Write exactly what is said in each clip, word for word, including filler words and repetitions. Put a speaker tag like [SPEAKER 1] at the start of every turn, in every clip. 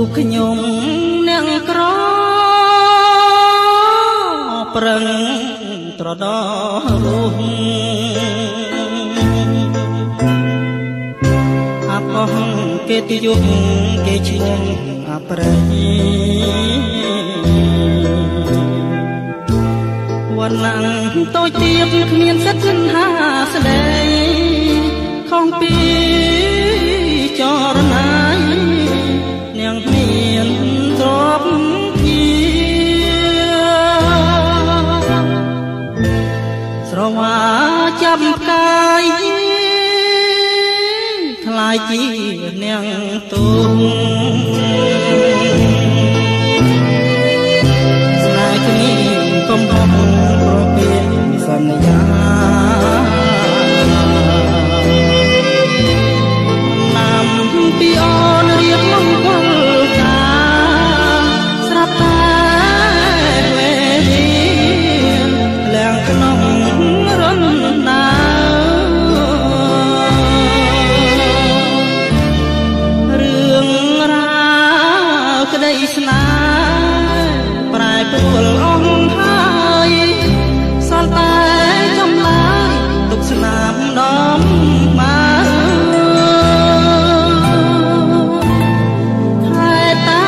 [SPEAKER 1] ខ្ញុំអ្នកក្រប្រឹងត្រដោរស់អបអស់គេទីយុគគេឈ្មោះអប្រៃវណ្ណាំតូចទៀបគ្មានសិទ្ធិហាស្ដីខំពីចរណាយនាងមានទ្រពជាស្រវាចាប់ផ្កាយថ្លៃជានាងទុំស្នេហ៍គ្នាកំហុសប្រពេញសន្យាណាំពីអូនរៀបមង្គលការស្រាប់តែវេលាឡើងក្នុងរំដារឿងរ៉ាវក្តីស្នេហ៍ប្រែប្រួលអស់ហើយសល់តែចំណាយទុកស្នាមដំមកតែតែ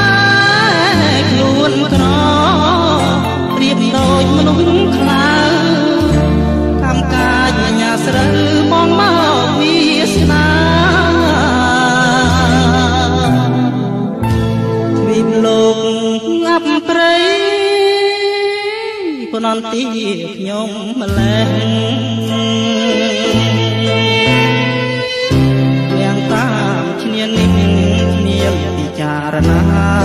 [SPEAKER 1] ខ្លួនក្រប្រៀបដូចមនុស្សខ្លាកម្មកាយញ៉ាស្រូវបងមកវាសនាវិបលោកងាប់ព្រៃពនន្ទីខ្ញុំម្លេះយ៉ាងតាមឈ្នាននេះគ្នាពិចារណា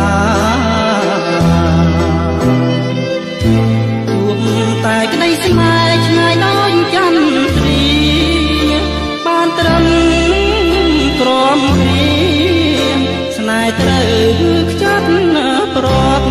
[SPEAKER 1] ជួបតែក្តីស្នេហ៍ឆ្ងាយដូចចន្ទ្រាបានត្រឹមក្រមគ្រាស្នេហ៍ត្រូវខ្ចាត់ប្រត់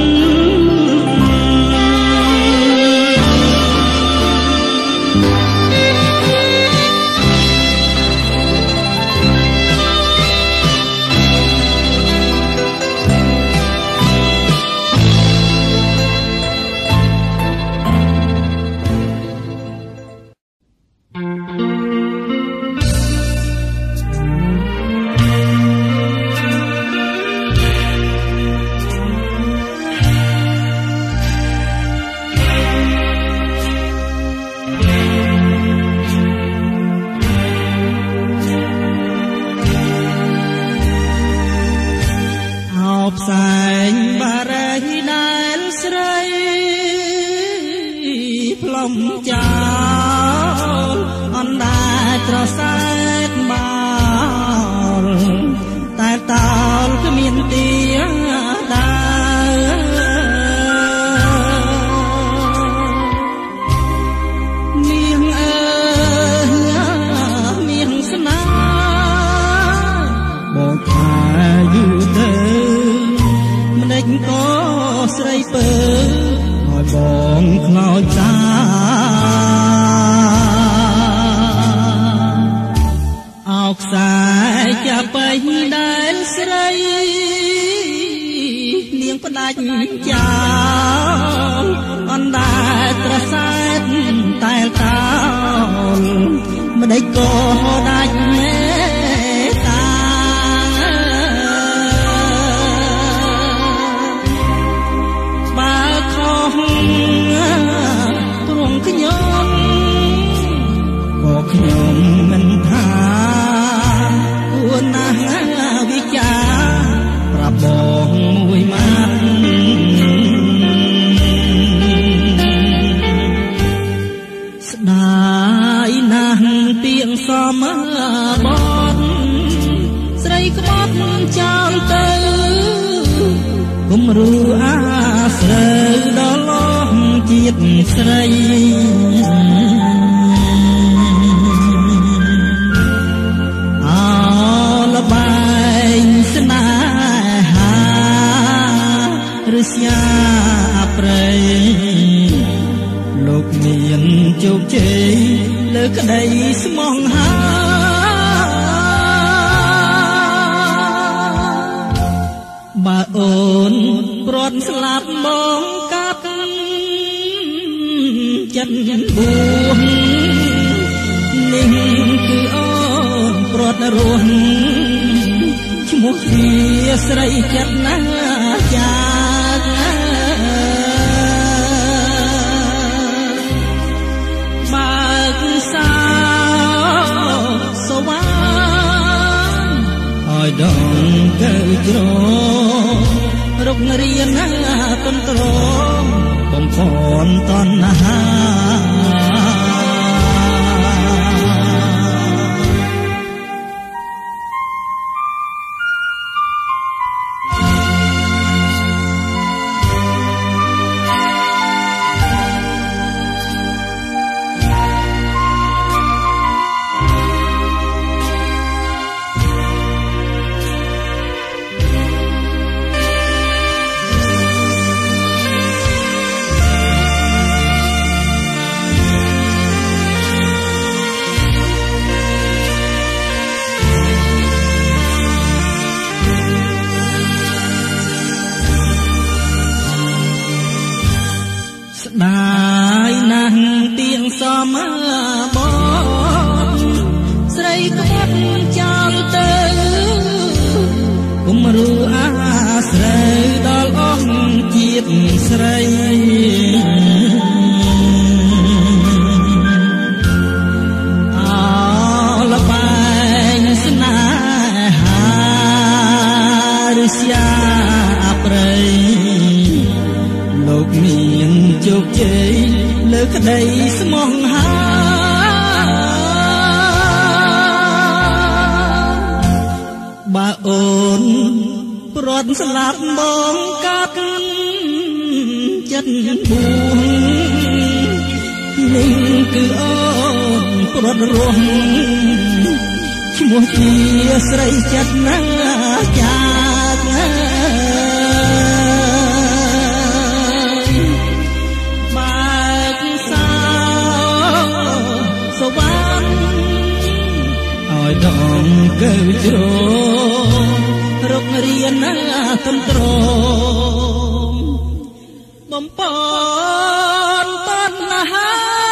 [SPEAKER 1] លោកមានជោគជ័យលើក្តីស្មោះហា
[SPEAKER 2] អ
[SPEAKER 1] ត់ស្លាប់បងកាត់ចិត្តបួននេះគឺអូនប្រត់រស់ឈ្មោះជាស្រីចិត្តណាចាបើកសោសវ៉ាឲ្យដងទៅជ្រងរុករៀនណាកន្ត្រងបំផនតណ្ហាได้นั่งเตียงสมบอนស្រីក្បត់ចោលទៅគុំรู้អាស្រីដល់អស់ជាតិស្រីអលបែងស្នេហារស្យាប្រៃលោកមានជោគជ័យលើក្តីស្មោះហាបើអូនប្រត់ស្លាប់បងកាត់ចិត្តបួននេះគឺអូនប្រត់រស់ឈ្មោះជាស្រីចិត្តណាចាឲ្យដងកើជ្រងរុករៀនណាកន្ត្រងបំពន់តណ្ហា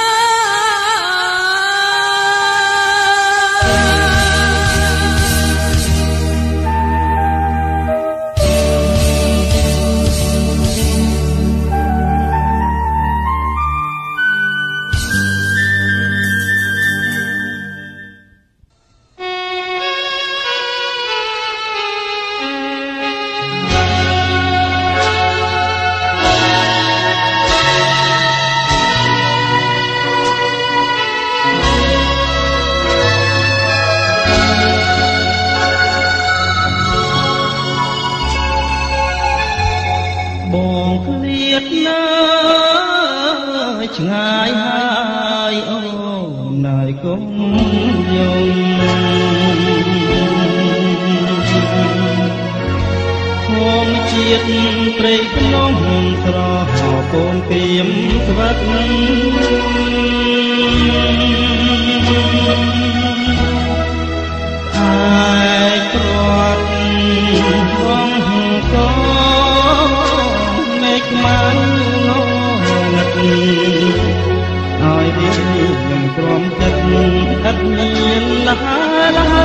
[SPEAKER 1] ឆ្ងាយហើយអូនណាយគុំយំធម្មជាតិព្រៃភ្នំស្រហោកូនពីមស្វិតអាយព្រាត់បងកោមេឃមកឲ្យវាខ្ញុំទ្រាំចិត្តឥតមានលះលះ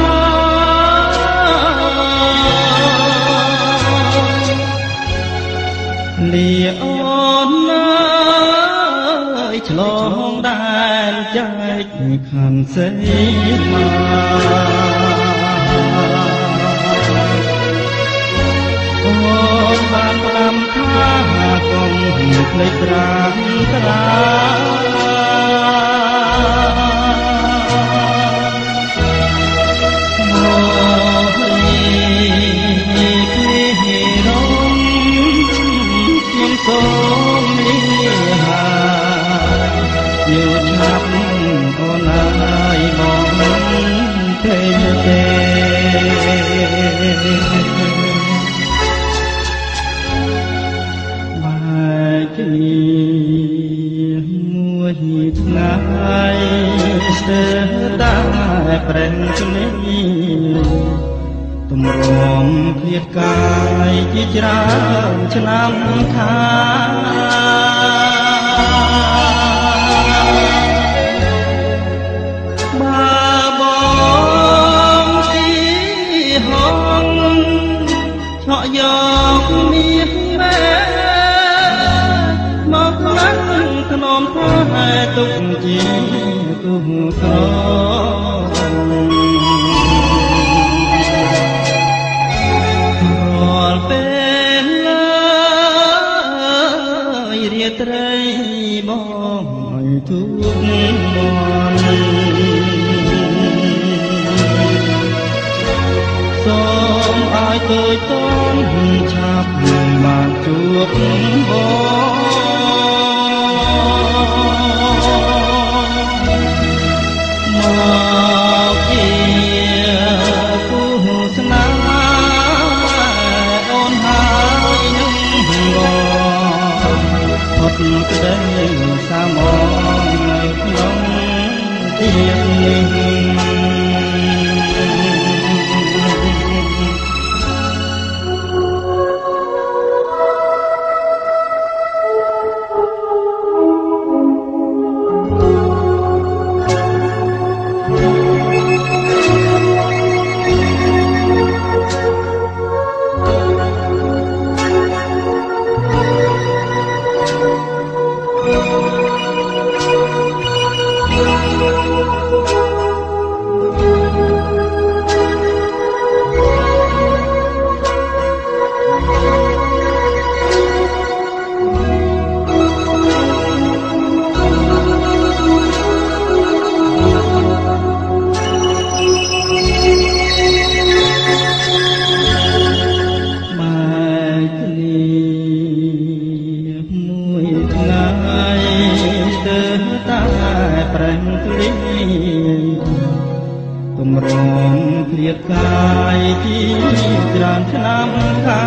[SPEAKER 1] លីអូនអើយឆ្លងដែនចែកខានសេមកអូនបានផ្ដាំថាកុំភ្លេចត្រាំត្រាសូមលីហាយូរឆាប់អូនអើយបងទេទេបាយគ្នាមួយថ្ងៃស្ទើរតែប្រេងគ្នាទម្រាំឃ្លាតកាយជាច្រើនឆ្នាំខាបើបងទីហងឆក់យកមាសមែមកឡើងក្នុងផ្លែទុកជាទុកក្រពេលរាត្រីបងឲ្យទុកមន់សូមឲ្យទៅតំឆាប់បានជួបបងមកជាគូស្នេហ៍ផុតក្តីសាមងនៅក្នុងទៀតនេះទម្រាំឃ្លាតកាយជាច្រើនឆ្នាំខា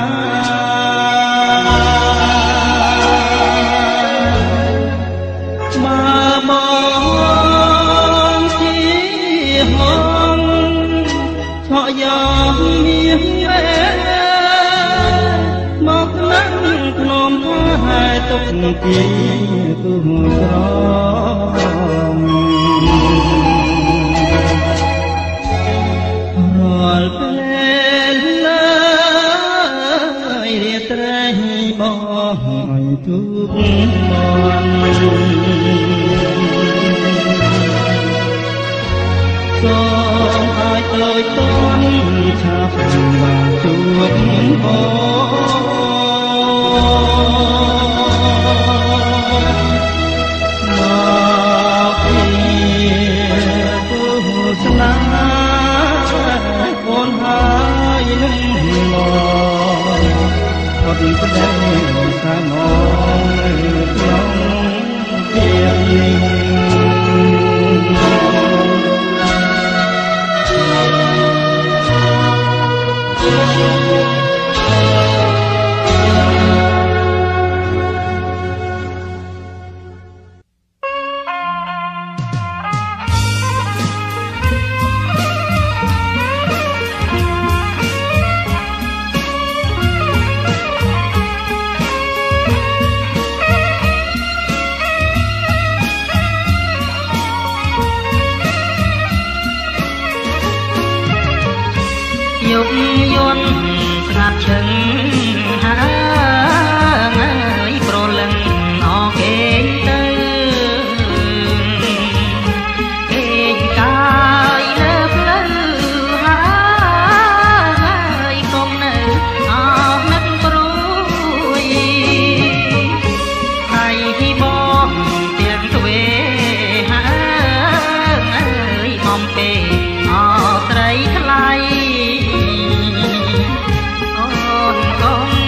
[SPEAKER 1] មកបងជាហងឆក់យកមាសមកឡើងក្នុងផ្លែទុកជាទុកក្ររាល់ពេលឡើយរាត្រីបងឲ្យទុកមន់សូមឲ្យដូចតន់ឆាប់បានជួបបងមកជាគូស្នេហ៍អូនហើយនឹងមកផុតក្តីសាមងនៅក្នុងភាពនេះยุบยนស្ងាត់ឈឹងហើយប្រលឹងអកេងទៅគេកាយលើផ្លូវហើយកុំនៅអស់នឹកព្រួយហើយពីបងទាំងទ្វេហើយបំពេអស្រីថ្លៃអូនកុំ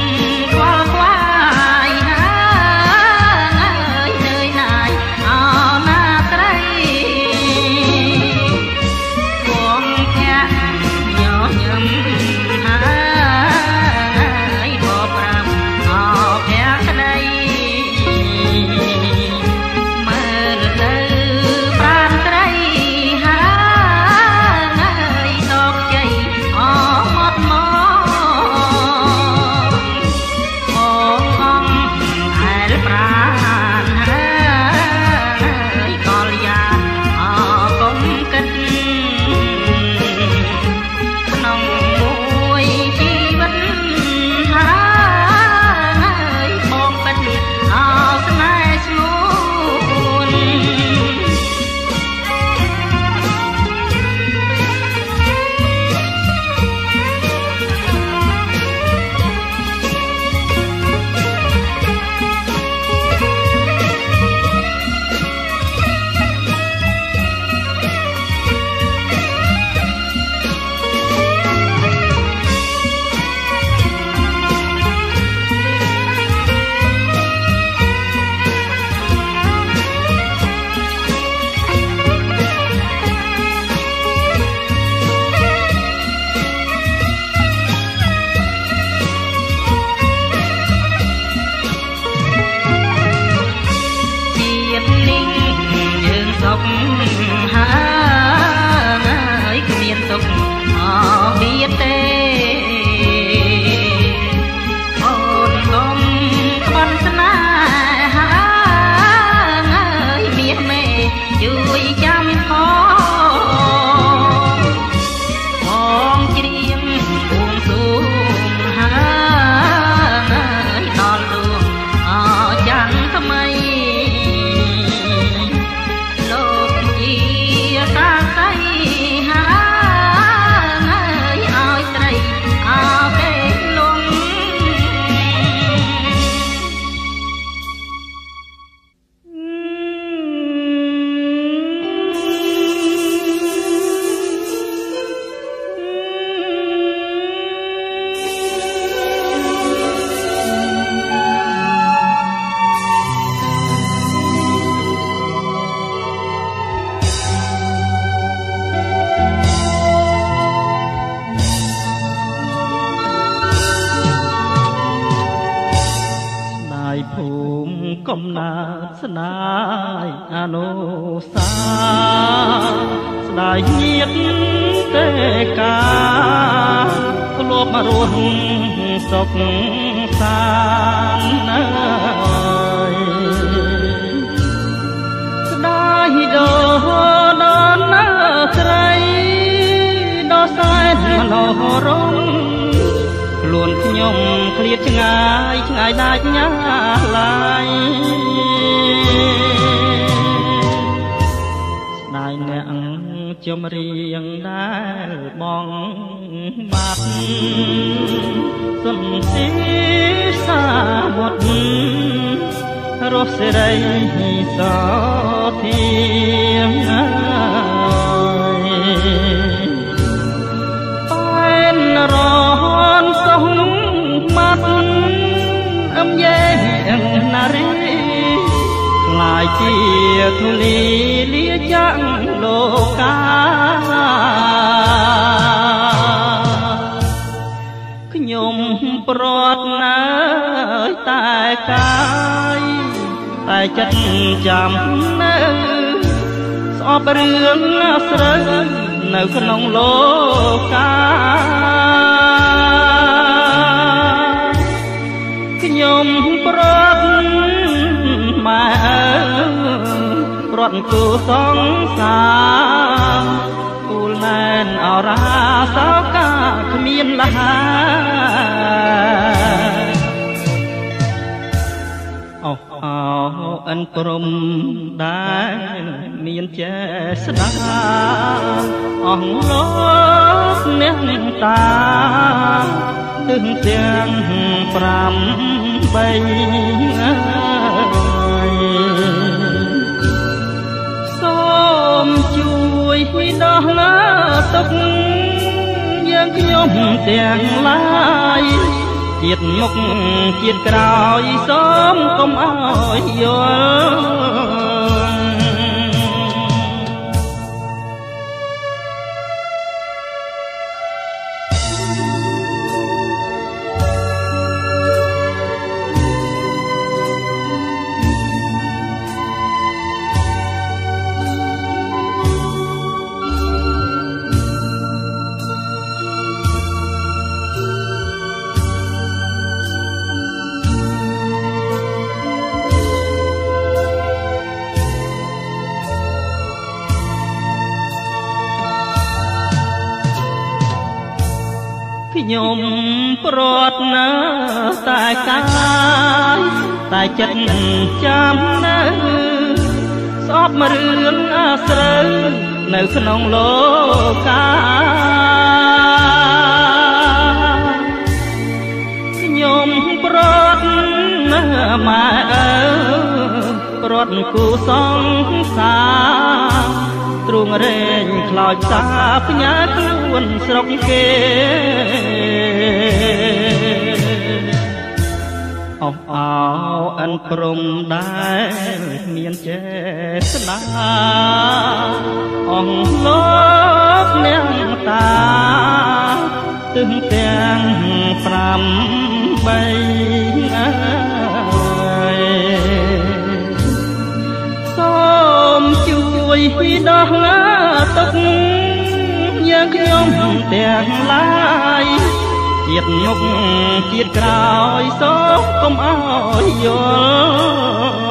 [SPEAKER 1] ណើតស្នាយអនុសាស្ដាយញាតទេកាធ្លាប់មករស់សុខសាន្តណាយស្ដាយដល់ដល់ណាស្រីដល់សែនមនោរម្យខ្លួនខ្ញុំឃ្លាតឆ្ងាយឆ្ងាយដាច់ញ៉ាឡាយស្ដាយអ្នកចម្រៀងដែលបងបាត់សុនទីសាវត្តរស់សេរីសធាងបែនរនសុំមាត់អមយេណារីខ្លាយជាធូលីលាចាក់លោកាខ្ញុំប្រត់ណាស់តែកាយតែចិត្តចាំនៅស្អប់រឿងស្រូវនៅក្នុងលោកាខ្ញុំប្រត់ម៉ែប្រត់គូសង្សារពូលណែនអរាសោកាគ្មានលហាអូអោអិនព្រំដែលមានចេស្តាអស់លោកអ្នកតាទិសទាំងប្រាំបីសូមជួយដោះឡាទុកយើងខ្ញុំទាំងឡាយជាតិមុខជាតិក្រោយសូមកុំឲ្យយល់ខ្ញុំប្រត់ណាតែកាយតែចិត្តចាំនៅស្អប់មករឿងអាស្រូវនៅក្នុងលោកាខ្ញុំប្រត់ណាម៉ែអើប្រត់គូសង្សារទ្រង់រែងខ្លោចសាផ្ញើខ្លួនស្រុកគេអោអោអិនព្រំដែលមានចេស្តាអស់លោកអ្នកតាទិសទាំងប្រាំបីសូមជួយដោះឡាទុកយើងខ្ញុំទាំងឡាយជាតិមុខជាតិក្រោយសូមកុំឲ្យយល់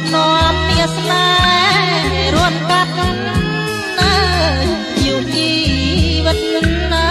[SPEAKER 1] ប់នាំមាសស្នេហ៍រួនកាត់យុគជីវិតណា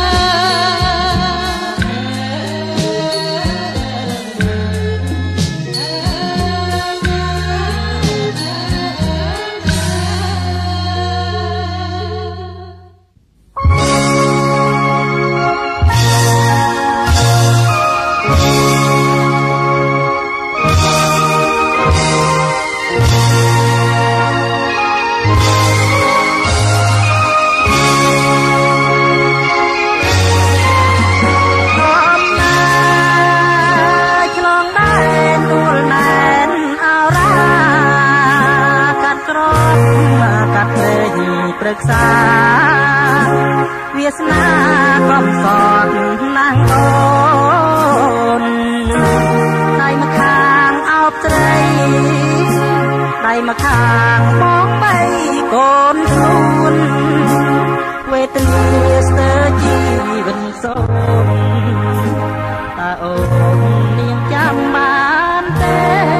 [SPEAKER 1] ព្រឹក្សាវាសនាកំសត់ណាងអូនដៃម្ខាងអោបស្រីដៃម្ខាងបងបីកូនខ្លួនវេទនាស្ទើរជីវិតសូនតើអូននាងចាំបានទេ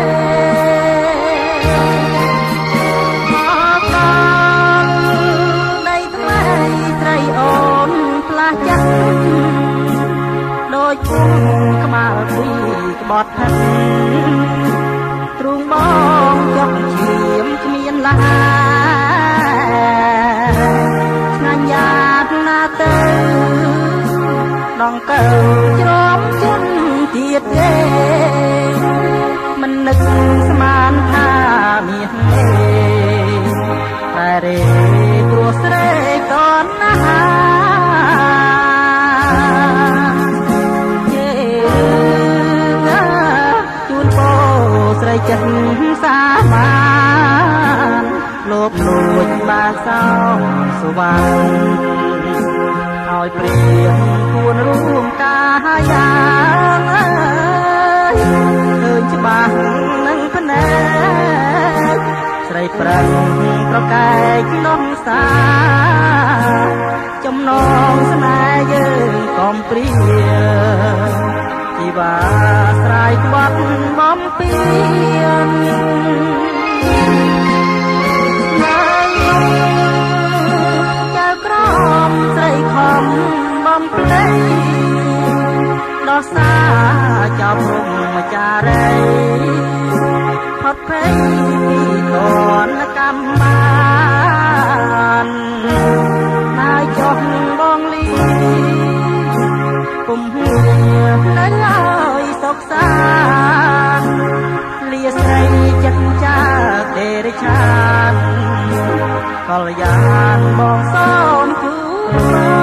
[SPEAKER 1] ដូចពុំក្បាលពីក្បត់ហិនទ្រូងបងចុកឈាមគ្មានឡាឆ្ងាញ់យ៉ាតណាទៅដងកើជ្រំជន់ទៀតទេមិននឹកស្មានថាមានទេតែរេព្រោះស្រេកតណាស្រីចិត្តសាបានលោបលួចបានសោសវណ្ណឲ្យព្រៀងគួនរួមកាយ៉ាងអើយឃើញច្បាស់នឹងភ្នែកស្រីប្រឹងប្រកែកក្នុងសាចំណងស្នេហ៍យើងកំព្រាជីវាស្រ័យក្បត់បំពេញចៅក្រមស្រីខំបំភ្លេចដោះសារចាប់រំចារីផុតភ័យពីកនកម្មបានហើយចុះបងលីពុំហ៊ាននៅឡើយសុខសាន្តលាស្រីចិត្តចាទេរឆានកលយានបងសូមជូន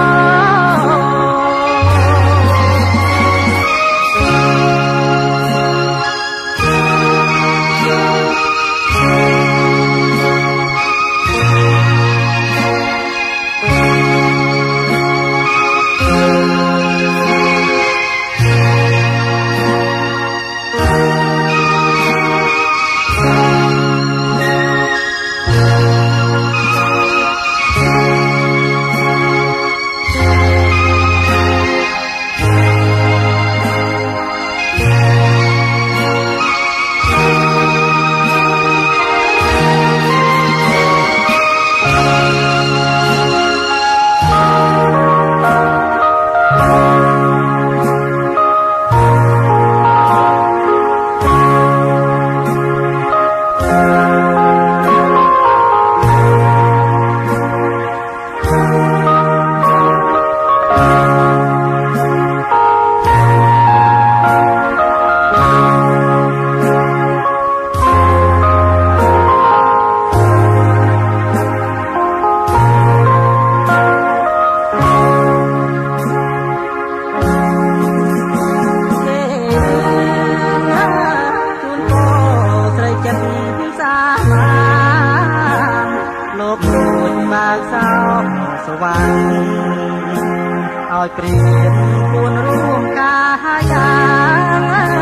[SPEAKER 1] ឲ្យព្រៀនគួនរួមកាយ៉ាង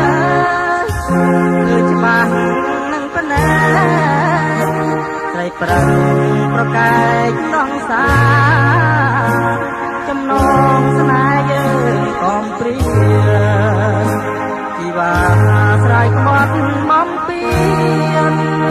[SPEAKER 1] គឺច្បាស់នឹងប៉ុណ្ណេះស្រីប្រឹងប្រកែកក្នុងសាចំណងស្នេហ៍យើងកំព្រាជីវាស្រ័យក្បត់បំពេញ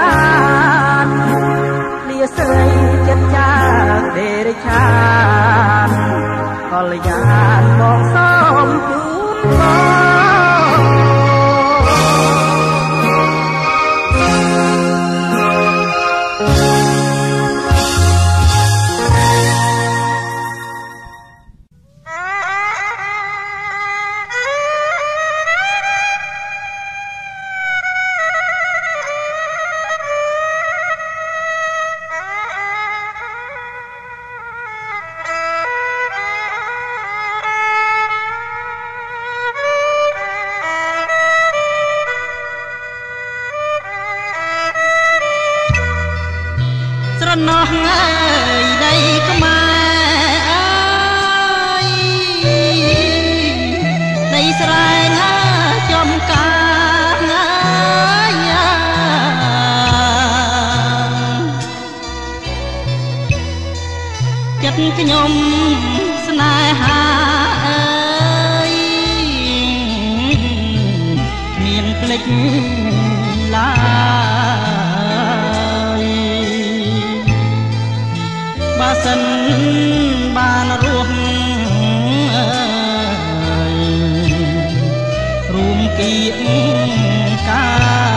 [SPEAKER 1] នលាស្រីចិត្តចាកដេរឆានកលយានមកសូមជូនស្រណោះអើយដីខ្មែរអើយដីស្រែងចំការអើយចិត្តខ្ញុំស្នេហាអើយមានភ្លេចឡើយបើសិនបានរស់រួមគៀងកា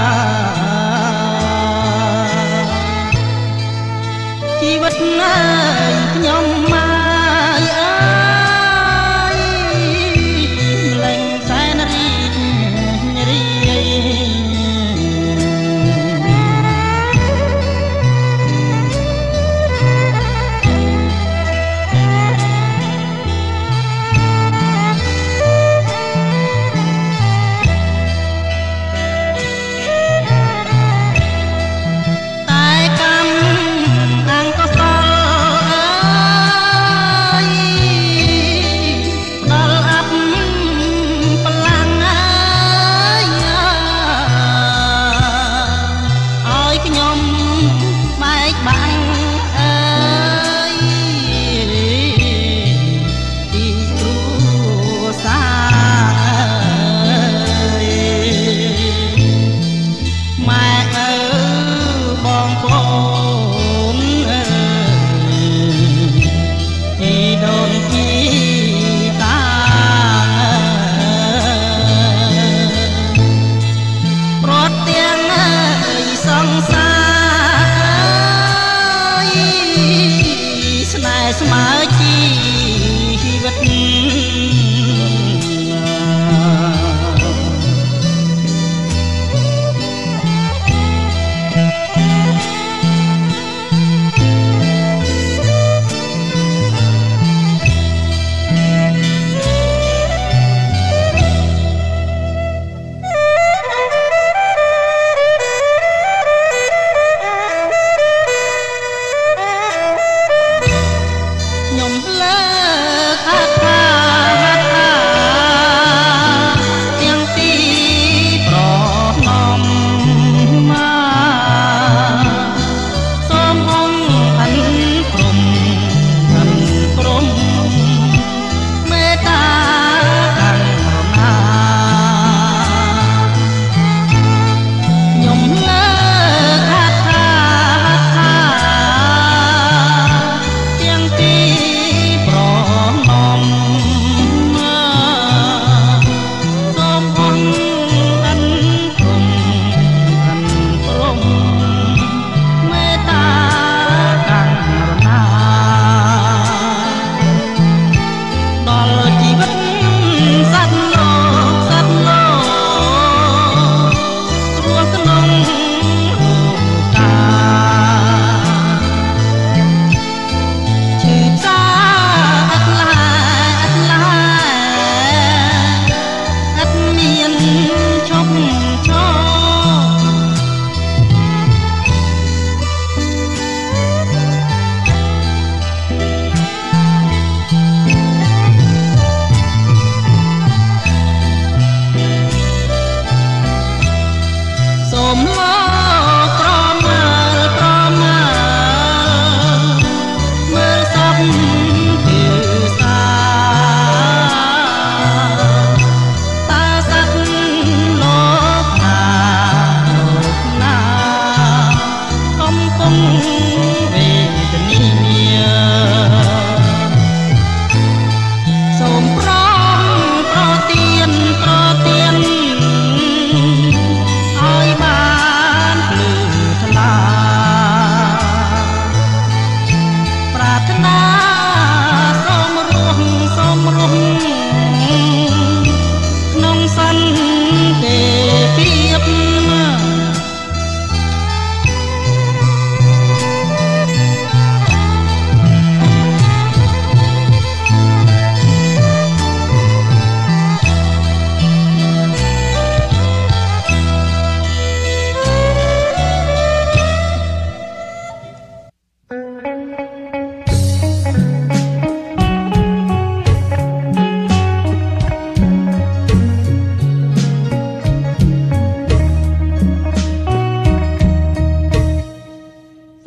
[SPEAKER 1] ជីវិតអើយខ្ញុំមកអើយលែងសែនរីករាយតែកម្មអង្គកសលអើ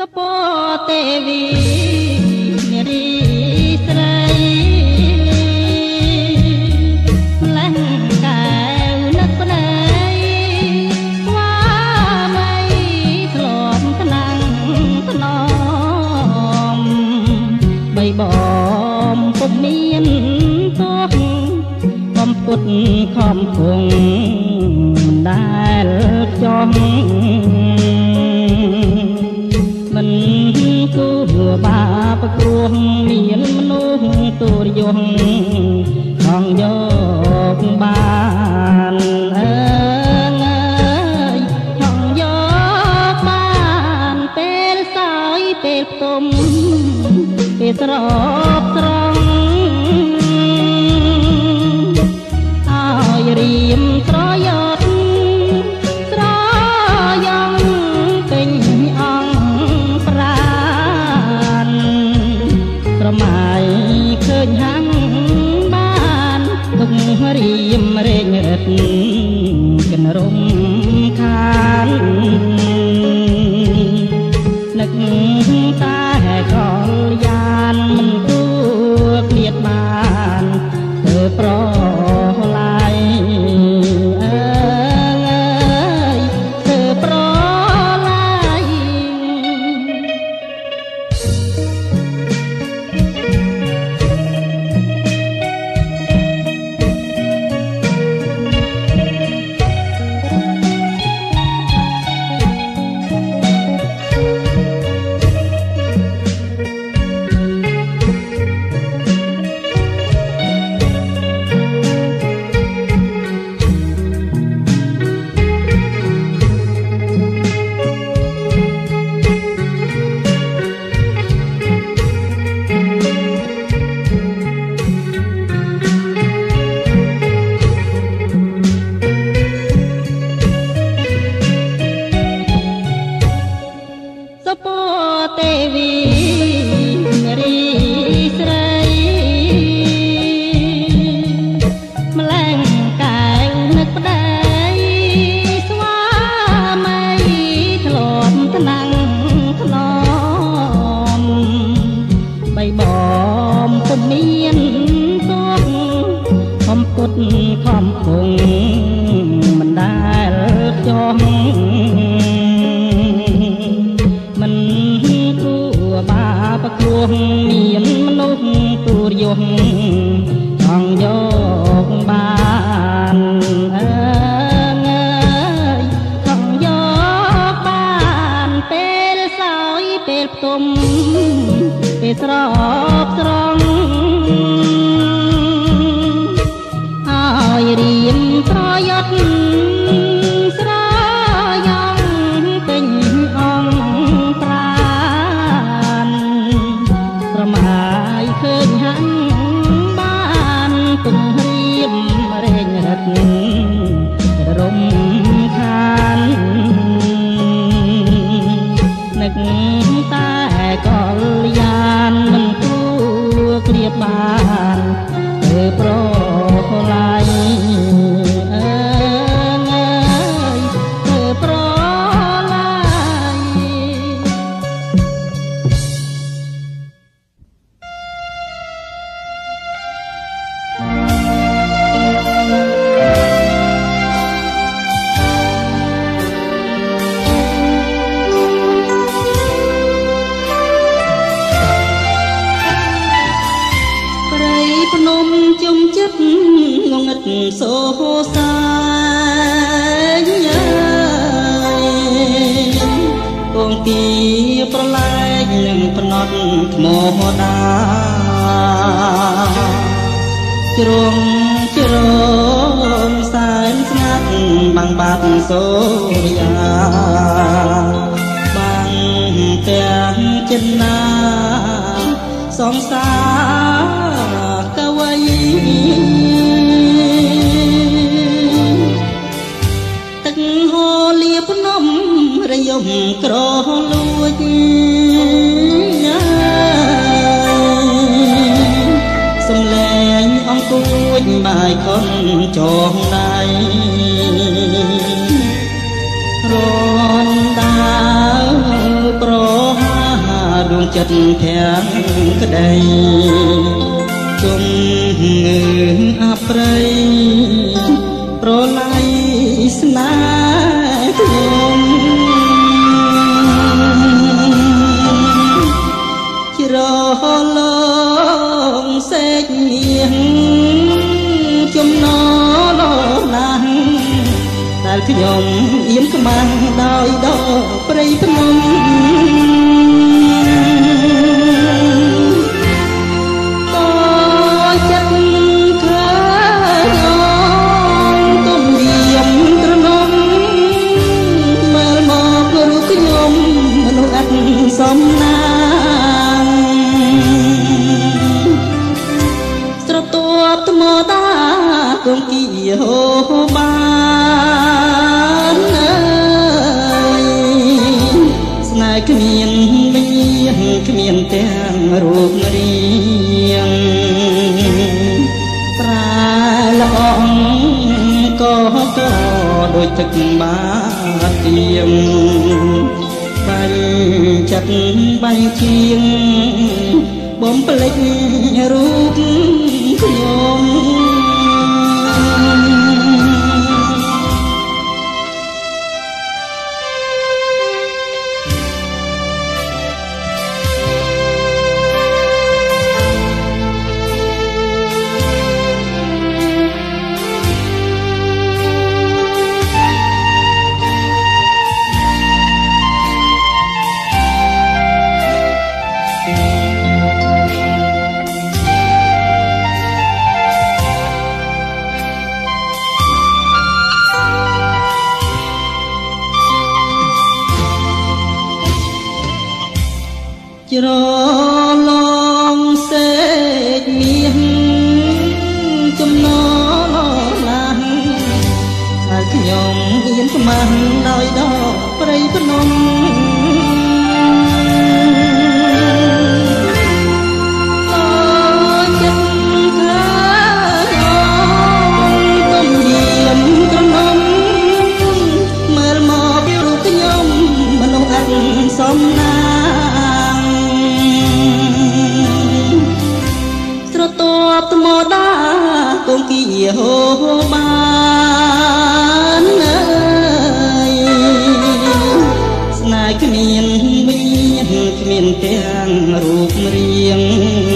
[SPEAKER 1] ពទេវីនារីស្រីលែងកែវនឹកប្តីស្វាមីធ្លាប់ថ្នាំងថ្នមបីបំពុំមានទោះបំពុតខំគង់មិនដែលចង់មិនគូបាប្រគ្រោះមានមនុស្សទូរយងថងយកបានអើយថងយកបានពេលសោយពេលផ្ទុំពេលស្រោបស្រង់ឲ្យរៀមស្រយោតស្រយ៉ងពេញអង្គប្រានស្រមៃឃើញហាំងបានទុករៀមរែងរឹតកិនរំខាននឹកតែកលយានមិនគួរឃ្លាតបានធ្វើប្រឡាយអើយធ្វើប្រឡាយទេវីនារីស្រីម្លែងកែវនឹកប្តីស្វាមីធ្លាប់ថ្នាំងថ្នមបីបំពុំមានទោះខំពុតខំគង់មិនដែលចង់បាប្រគ្រោះមានមនុស្សទូរយងចង់យកបានអើយចង់យកបានពេលសោយពេលផ្ទុំពេលស្រោបស្រង់ឲ្យរៀមប្រយុទ្ធស្រយ៉ងពេញអង្គប្រាស្រមៃឃើញហាំងបានទុំរៀមរែងរឹតរំខាននឹកតែកលយានមិនគួរគ្រាបបានធ្វើប្រឡាយអើយធ្វើប្រឡាយភ្នំជុំចិត្តងងឹតសូសាយពងគីប្រឡែកនឹងភ្នត់ថ្មដាជ្រុងជ្រងសែនស្ងាត់បាំងបាត់សូរិយាបាំងទាំងចិនណាសងសាកវៃទឹកហូរលាភ្នំរយំក្រលួចសំលែងអង្គួចបាយខុនចងដៃរនដាវប្រហាចិត្តទាំងក្តីជុំងើអប្រៃប្រឡ័យស្នេហ៍ខ្ញុំជ្រលងសេចនាងចំណលណាស់ដែលខ្ញុំអៀនខ្មាំងដោយដកព្រៃភ្នំសំណាងស្រទាប់ថ្មតាគង្គីហូបានអើយស្នេហ៍គ្មានមានគ្មានទាំងរូបរាងប្រាល្អងក៏ក៏ដូចទឹកបាទៀងបាញ់ចិត្តបាញ់ជាងបំភ្លេចរូបខ្ញុំជ្រលងសេចមានចំណលណាស់ហើយខ្ញុំអៀនខ្មាំងដោយដកព្រៃភ្នំសំណាងស្រទាប់ថ្មតាគង្គីហូបានអើយស្នេហ៍គ្មានមានគ្មានទាំងរូបរាង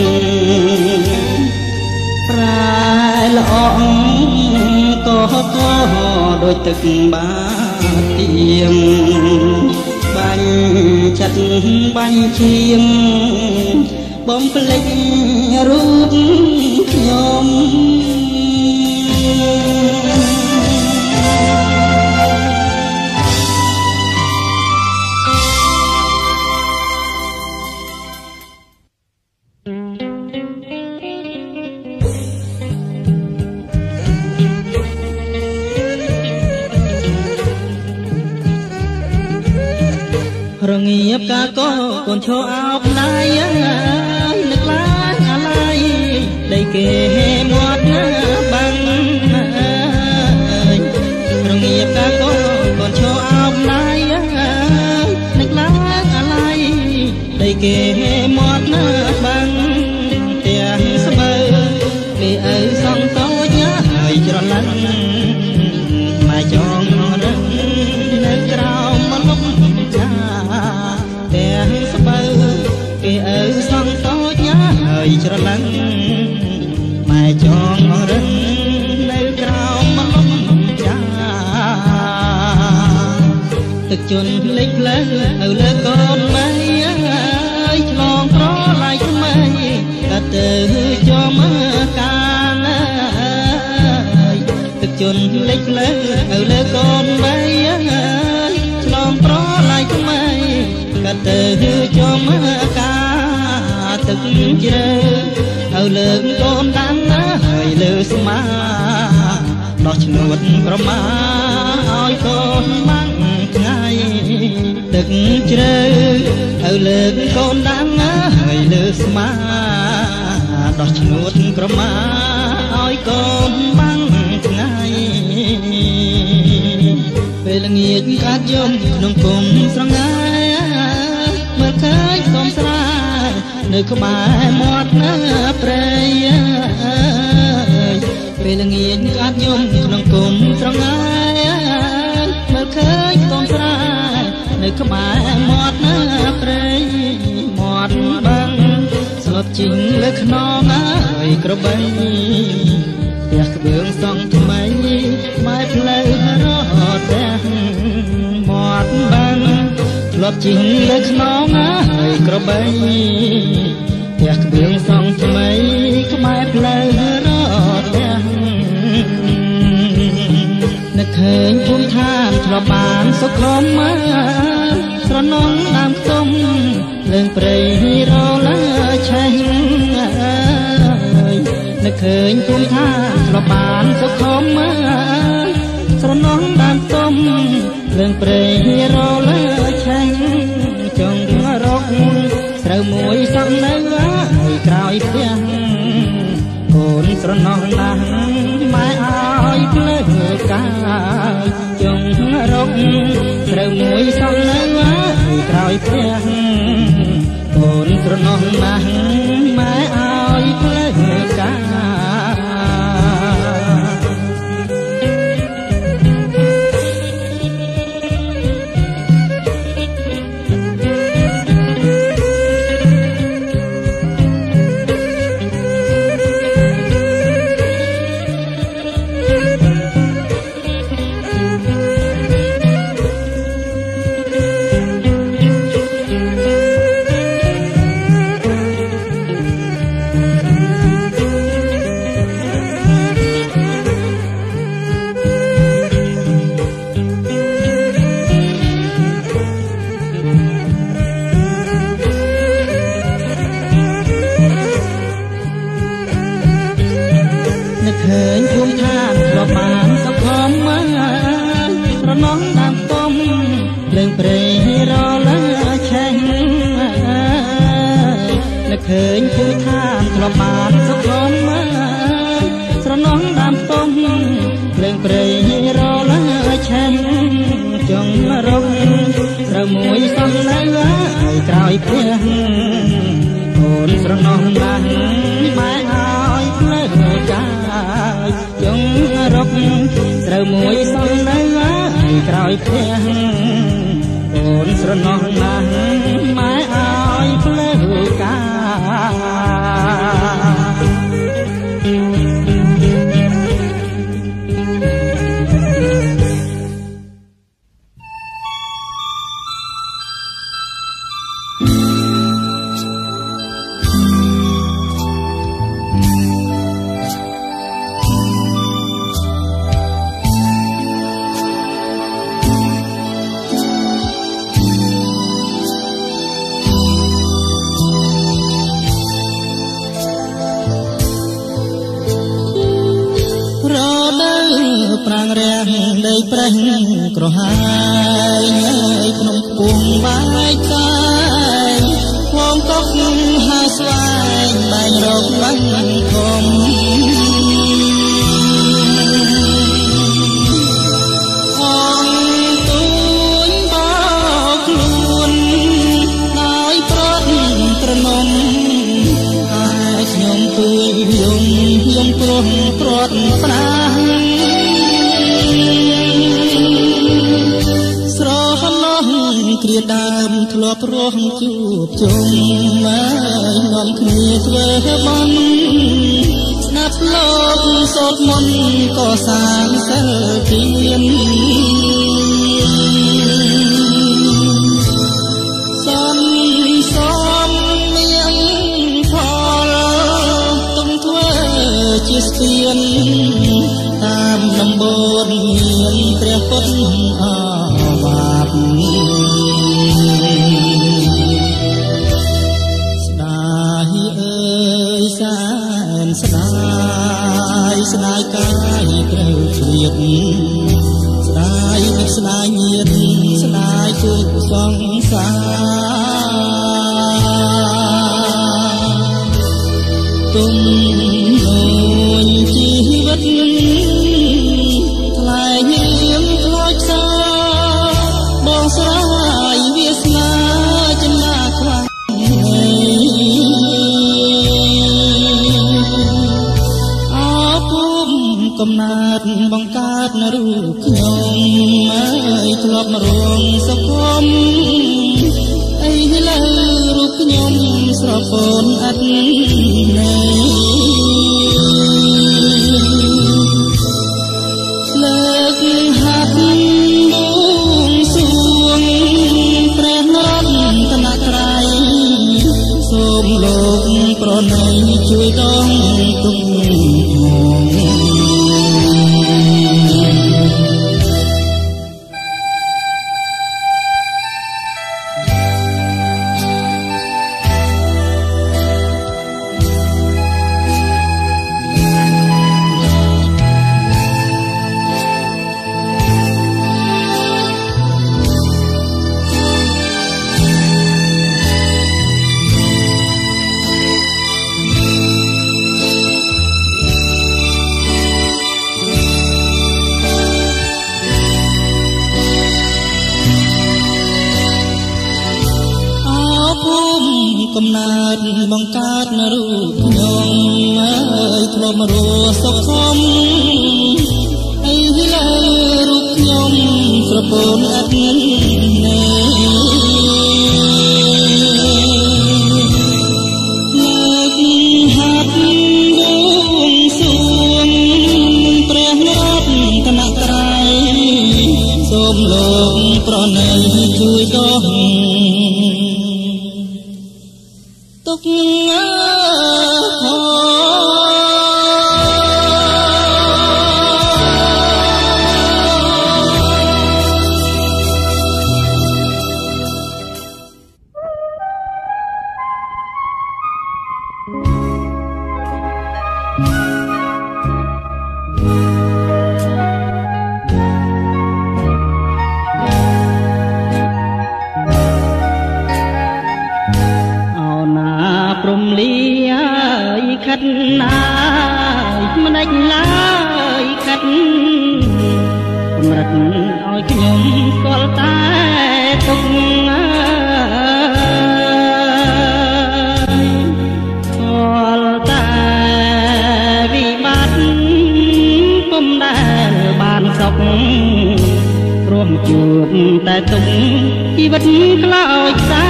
[SPEAKER 1] ប្រែល្អងក៏ក៏ដូចទឹកបាទៀងបាញ់ចិត្តបាញ់ជាងបំភ្លេចរូបខ្ញុំរងាបកាកោកូនឈរអោបដៃនឹកឡាយអាឡ័យដីគេមាត់ណាបាំងរងាបកាកោកូនឈរអោបដៃនឹកឡាយអាឡ័យដីគេមាត់ណាបាំងទាំងស្បូវលេអើសងតូចណាហើយច្រឡំមកចងរឹងនៅក្រោមមលុបទាំងស្បូវគេអើសងតូចណាហើយច្រឡំម៉ែចងរឹងនៅក្រោមមលុបចាទឹកជន់លេចផ្លូវនៅលើកូនម៉ែហើយឆ្លងប្រឡាយថ្មីកាត់ទៅចំកានទឹកជន់លេចផ្លូវនៅលើកូនម៉ែឆ្លងប្រឡាយថ្មីកាត់ទៅចំកាទឹកជ្រៅនៅលើកូនដាំណាហើយលើស្មាដោះឈ្នួតក្រមាឲ្យកូនបាំងថ្ងៃទឹកជ្រៅនៅលើកូនដាំណាហើយលើស្មាដោះឈ្នួតក្រមាឲ្យកូនបាំងថ្ងៃពេលល្ងាចកាត់យំក្នុងគុំស្រងាយមើលឃើញកុំស្រានៅក្បែរមាត់ណាព្រៃពេលល្ងាចអាប់យំក្នុងគុំត្រងាយមើលឃើញកូនស្រែនៅក្បែរមាត់ណាព្រៃមាត់បាំងស្លុតជីងលើខ្នងហើយក្របីផ្ទះក្បឿងសង់ថ្មីម៉ែផ្លូវរត់ផ្ទះមាត់បាំងស្លុតជីងលើខ្នងហើយក្របីផ្ទះក្បឿងសង់ថ្មីក្បែរផ្លូវរត់ផ្ទះនឹកឃើញភូមិឋានធ្លាប់បានសុខុមស្រណងដើមខ្ទុំលើងព្រៃរលើឆេះនឹកឃើញភូមិឋានធ្លាប់បានសុខុមស្រណងដើមខ្ទុំលើងព្រៃរលើឆេះចង់រកស្រូវមួយសក់នៅក្រោយផ្ទះកូនស្រណងណាស់ម៉ែឲ្យភ្លើកាយចង់រកស្រូវមួយសក់នៅក្រោយផ្ទះកូនស្រណងណាស់ម៉ែឲ្យភ្លើកាយឃើញភូមិឋានធ្លាប់បានសុខុមស្រណងដើមខ្ទុំលើងព្រៃរលើឆេះនឹកឃើញភូមិឋានធ្លាប់បានសុខុមស្រណងដើមខ្ទុំលើងព្រៃរលើឆេះចង់រកស្រូវមួយសំនៅឲ្យក្រោយផ្ទះកូនស្រណងណាស់ម៉ែឲ្យភ្លើកាយចង់រកស្រូវមួយសំនៅក្រោយផ្ទះកូនស្រណងណាស់ម៉ែឲ្យភ្លើកាយប្រាំងរះដីប្រេះក្រហាយហើយភ្នំពុំបាយកាយវងកុកហើស្វែងបែងរកបានធំអងទួញបោខ្លួនដោយប្រត់ត្រនំហើយខ្ញុំទួយយំយំព្រោះប្រត់ប្រាគ្រាដើមធ្លាប់រស់ជួបជុំហើយនាំគ្នាធ្វើបុណ្យស្ដាប់លោកសូត្រមន្តក៏សាងសិលទានសំសំមានផលទុំធ្វើជាស្ពានតាមដំបូនមានព្រះពុទ្ធអបាបស្ដាយអើយសែនស្ដាយស្ដាយកាយត្រូវជ្រៀតស្ដាយនឹកស្ដាយញាតស្ដាយគូសង្សារទុំនួនជីវិតថ្លៃញៀមខ្លោចផ្សាបងស្រាយវាស្នាចំណាខ្លាំងកខ្ញុំស្រពនអត់ណែលើកហាត់បួងសួងព្រះនរតនត្រ័យសូមលោកប្រណីជួយដងទុំកំណើតបង្កើតនៅរូបខ្ញុំអើយធ្លាប់មករស់សុខខំអីលើរូបខ្ញុំស្រពនអត់ណែលើកហាត់បួងសួងព្រះនរតនត្រ័យសូមលោកប្រណីជួយដោះទុកហោព្រំលីហើយខាត់ណាយមិនដាច់ឡើយខាត់កម្រិតឲ្យខ្ញុំស្គាល់តែទុកស្គាល់តែវិបត្តិពុំដែលបានសុខព្រមជួបតែទុកជីវិតខ្លោចសា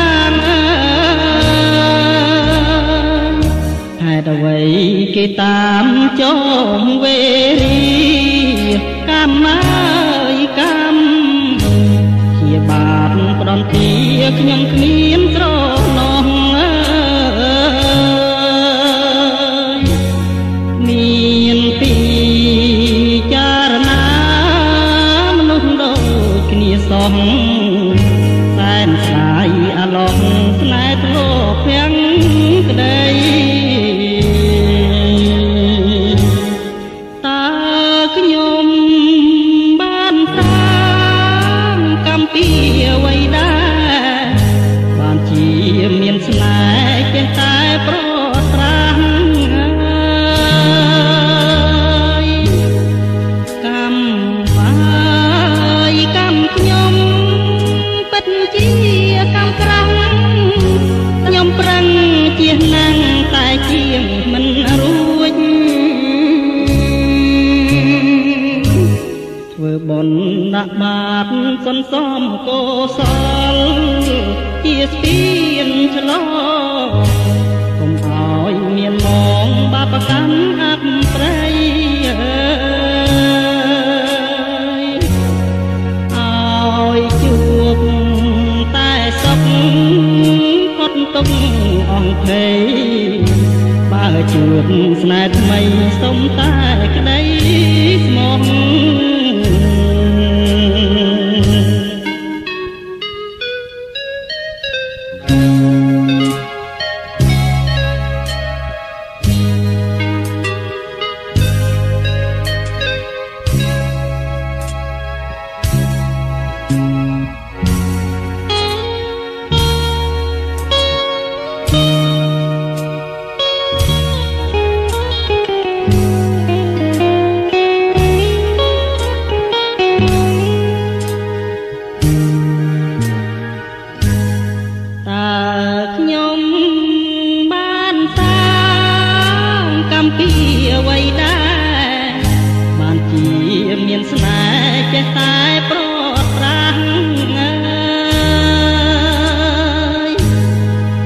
[SPEAKER 1] អ្វីគេតាមចងវេរីកម្មហើយកម្មជាបាបផ្ដន់ទាខ្ញុំគ្មានស្រណោះមានពីចារណាមនុស្សដូចគ្នាសោះសែនស្ដាយអាឡោះស្នេហ៍ធ្លាប់ភាំងក្ដីពីអ្វីដែរបានជាមានស្នេហ៍ចេះតែប្រត្រាំកម្មបាយកម្មខ្ញុំពិតជាកម្មក្រំខ្ញុំប្រឹងជាណាំងតែជាងមិនរួចធ្វើបុណ្យដាក់បាតសន្សំកុសលជាស្ពានឆ្លងកុំឲ្យមានមងបាបកម្មអបព្រៃឲ្យជួបតែសុខផុតទុក្ខអង្ភ័យបើជួបស្នេហ៍ថ្មីសុំតែក្តីស្មោះពីអ្វីដែរបានជាមានស្នេហ៍ចេះតែប្រត់ប្រាំង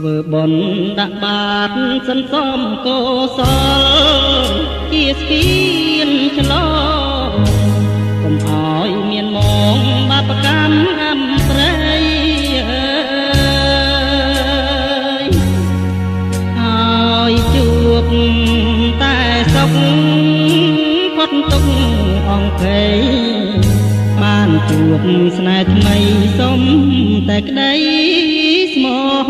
[SPEAKER 1] ធ្វើបន់ដាក់បាតសន្សំកុសលជាស្ពានឆ្លងកុំឲ្យមានមងបាបកម្មអំព្រៃអើយឲ្យជួបតែសុខផុតទុក្ខអង្គភ័យបានជួបស្នេហ៍ថ្មីសុំតែក្តីស្មោះ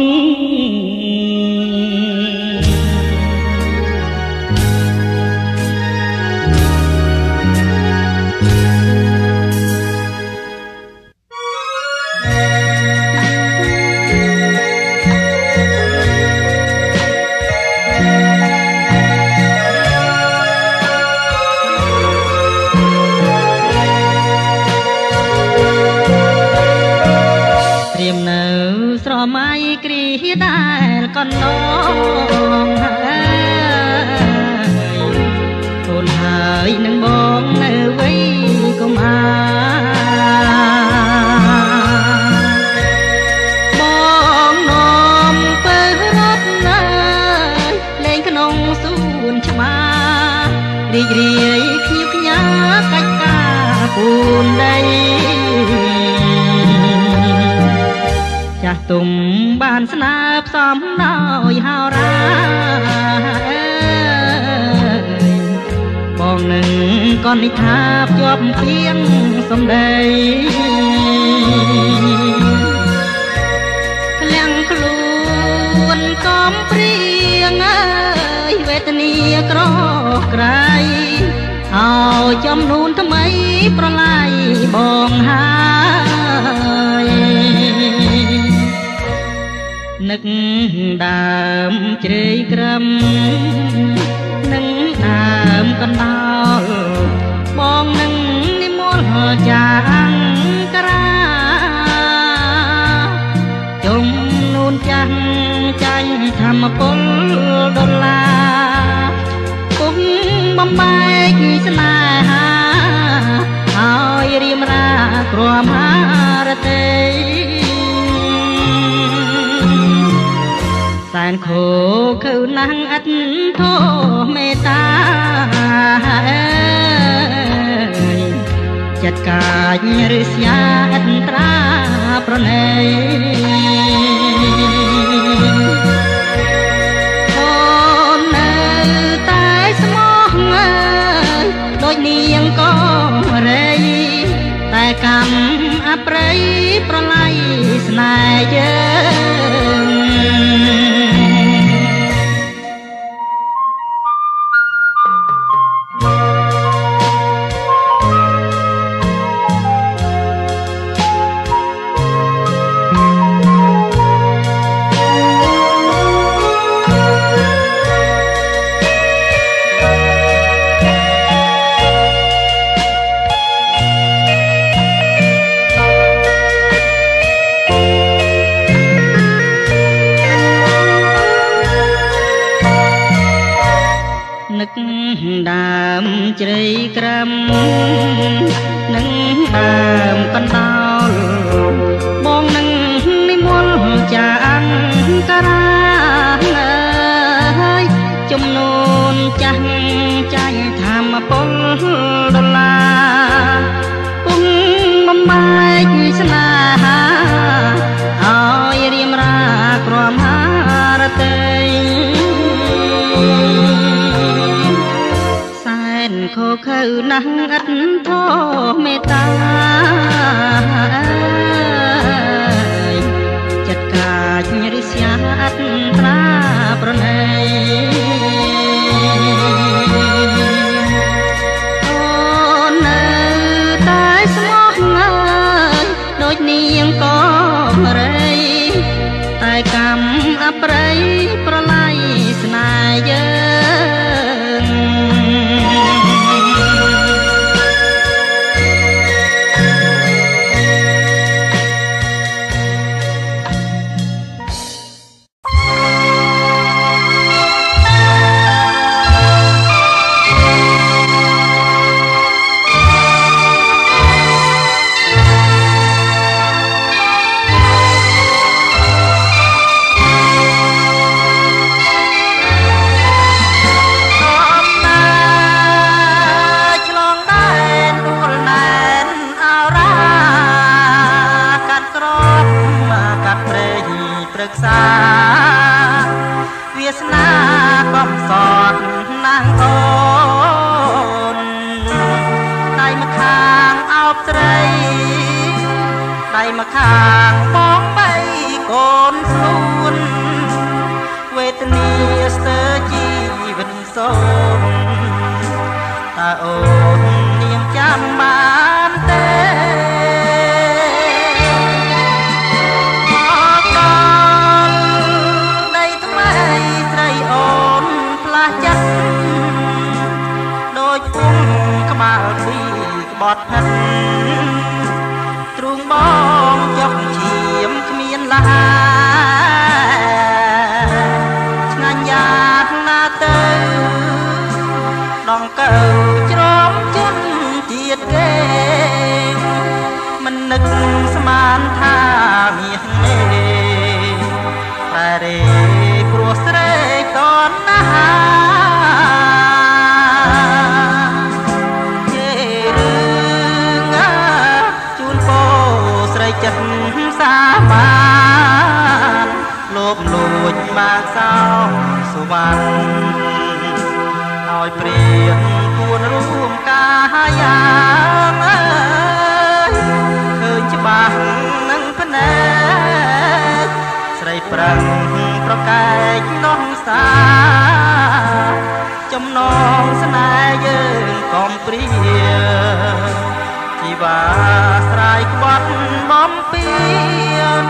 [SPEAKER 1] មៃគ្រីដែលកណ្ដងហើយអូនហើយនឹងបងនៅវ័យកុំអាបងនាំទៅរត់នៅលេងក្នុងសួនច្បាររីករាយភ្ញៀវខ្ញាកាច់ការពូនដីចាស់ទុំបានស្នើផ្សំដោយហោរាបងនឹងកននិថាភ្ជាប់ពីងសំដីក្លៀងខ្លួនកំព្រៀងអើយវេទនាក្រក្រៃឲ្យចំនួនថ្មីប្រឡាយបងហើយនឹកដើមជ្រៃក្រឹមនឹងដើមកណ្ដោលបងនឹងនិមលចាងក្រាចំនួនចាស់ចាញ់ធម្មពលដុល្លារគុំបំបែកស្នេហាហើយរៀមរាក្រមហារតីសែនខូខើណាស់ឥតធមមេតាចិត្តកាចរិស្យាឥតត្រាប្រណីអូននៅតែស្មោះអើយដូចនាងក៏រៃតែកម្មអប្រៃប្រឡ័យស្នេហ៍យើងដើមជ្រៃក្រឹមនឹងដើមកណ្ដោលបងនឹងនិមលចាអង្គរាហើយចំនួនចាស់ចាញ់ធម្មពលដុល្លារពុំបំបែកស្នេហាឲ្យរៀមរាក្រមហារតីខូខើណាស់ឥតធមេតាចិត្តកាចរិស្យាឥតត្រាប្រណីអូននៅតែស្មោះអើយដូចនាងក៏រៃតែកម្មអប្រៃប្រឡ័យស្នេហ៍យើងក្សាវាសនាកំសត់ណាងអូនដៃម្ខាងអោបស្រីដៃម្ខាងបងបីកូនស្រួនវេទនាស្ទើរជីវិតសូមតើអូននាងចាំបានទេក្បាលពីក្បត់ផិតទ្រូងបងចុកឈាមគ្មានឡាឆ្ងាញ់យ៉ាងណាទៅដងកើច្រំជន់ទៀតគេមិននឹកស្មានថាមាសមេតែរេព្រោះស្រេកតណាចិត្តសាបានលោបលួចបាក់សោសុវណ្ណឲ្យព្រៀងគួនរួមកាយ៉ាងអើយឃើញច្បាស់នឹងភ្នែកស្រីប្រឹងប្រកែកនោះសាចំណងស្នេហ៍យើងកំព្រាជីវាស្រ័យក្បត់បំពេញ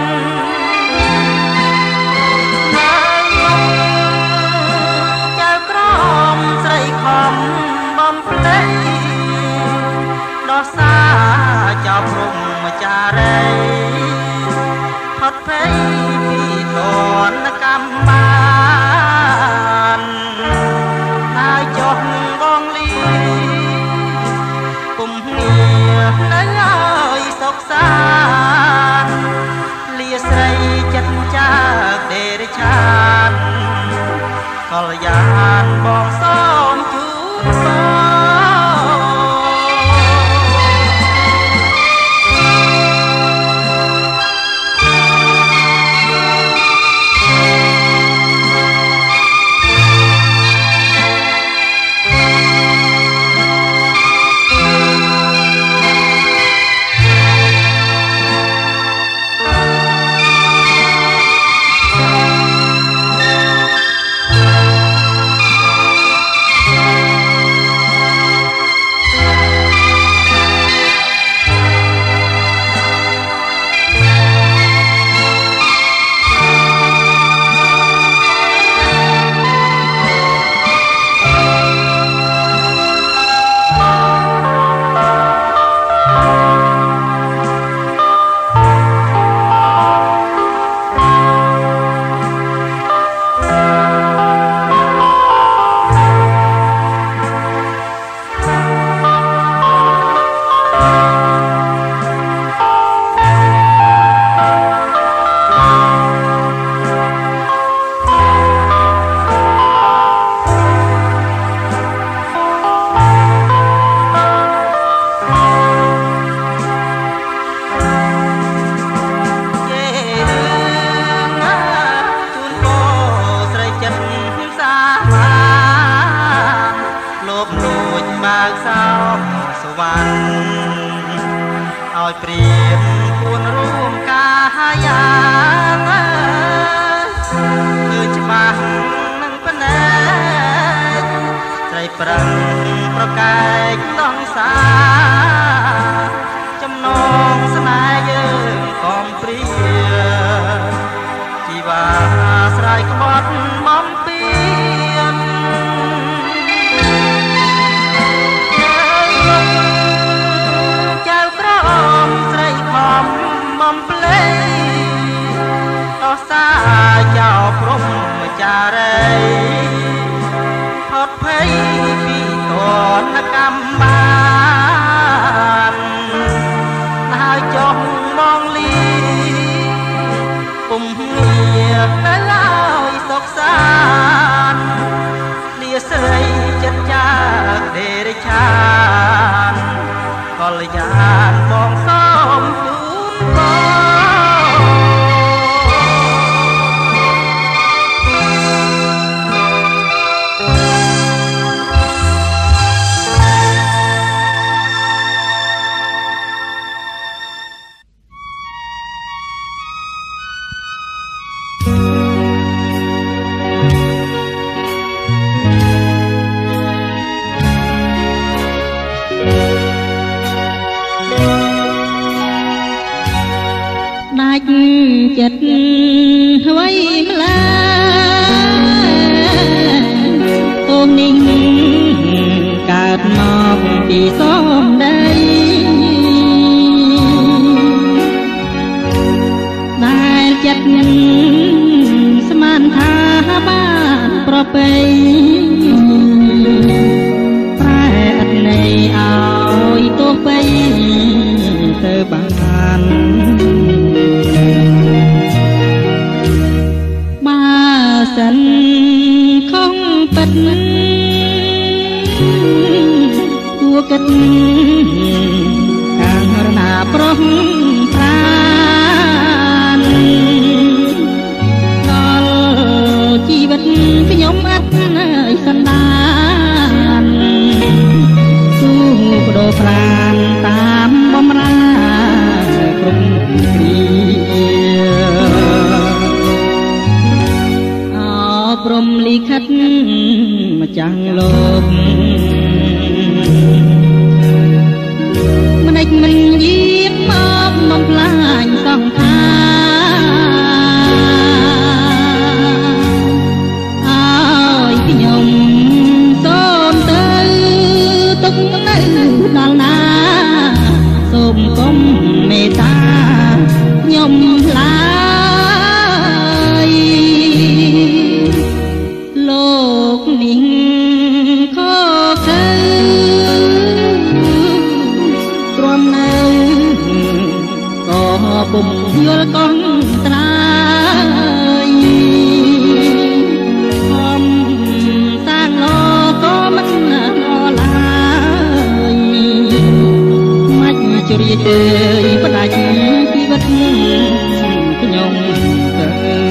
[SPEAKER 1] ចៅក្រមស្រីខំបំភ្លេចដោះសាចោលព្រំចារីផុតភ័យពីតនកម្មបានហើយចុះបងលីពុំងារនៅឲ្យសុខសាន្តលាស្រីចិត្តចាដេរឆានកលយានបងសូមជូនឲ្យព្រៀងគួនរួមកាយ៉ាងឃើញច្បាស់នឹងភ្នែកស្រីប្រឹងប្រកែកដងសាចំណងស្នេហ៍យើងកំព្រាជីវាស្រ័យក្បត់បំពេញស្រីខំបំភ្លេចដោះសាចោលព្រំចារីផុតភ័យពីតនកម្មបានហើយចុះមងលីពុំងារទៅឲ្យសុខសាន្តលាស្រីចិត្តចាដេរឆានកលយានបងសូមជូនបងអ្វីម្ល៉េះអូននេះកើតមកពីសំដីដែលចិត្តស្មានថាបានប្រពៃប្រែអត់ន័យឲ្យទោះបីទៅបានបើសិនខំពិតគួរគិតខាងរណាប្រុសប្រានដល់ជីវិតខ្ញុំអត់ឲ្យសន្តានទូបដូរប្រានតាមបំរាគ្រប់គ្រាអព្រំលិខិតម្ចាំងលោកម្ដេចមិនយាបមកបំផ្លាញសង្ខារឲ្យខ្ញុំសូមទៅទុកនៅដល់ណាសូមកុំមេត្តាខ្ញុំឡើយលោកនេះខកខើទ្រាំនៅក៏ពុំយល់កងត្រាយខំសាងឡក៏មិនដល់ឡើយមិនជ្រាបទេបដាច់ជីវិតខ្ញុំទៅ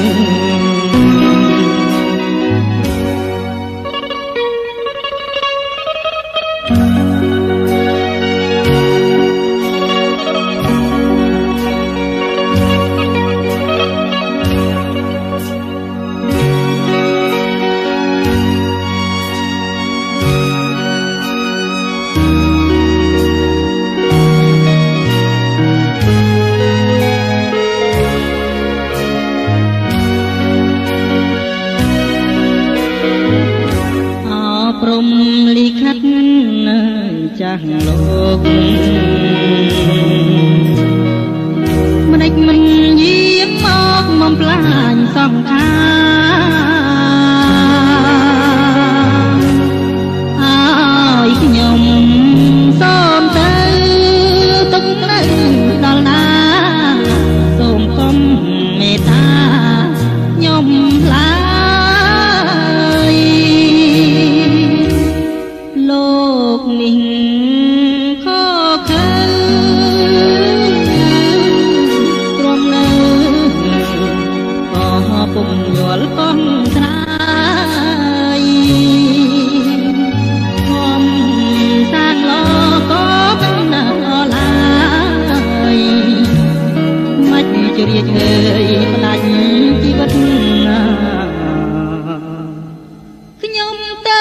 [SPEAKER 1] ព្រំលិខិតចាស់លោកម្ដេចមិនយាបមកបំផ្លាញសង្ខារឲ្យខ្ញុំសូមទៅទុកនៅដល់ណាសូមកុំមេត្តាខ្ញុំឡើយលោកនេះខកខើទ្រាំនៅក៏ពុំយល់កងត្រាយខំសាងឡក៏មិនដល់ឡើយមិនជ្រាបអើយផ្ដាច់ជីវិតខ្ញុំទៅ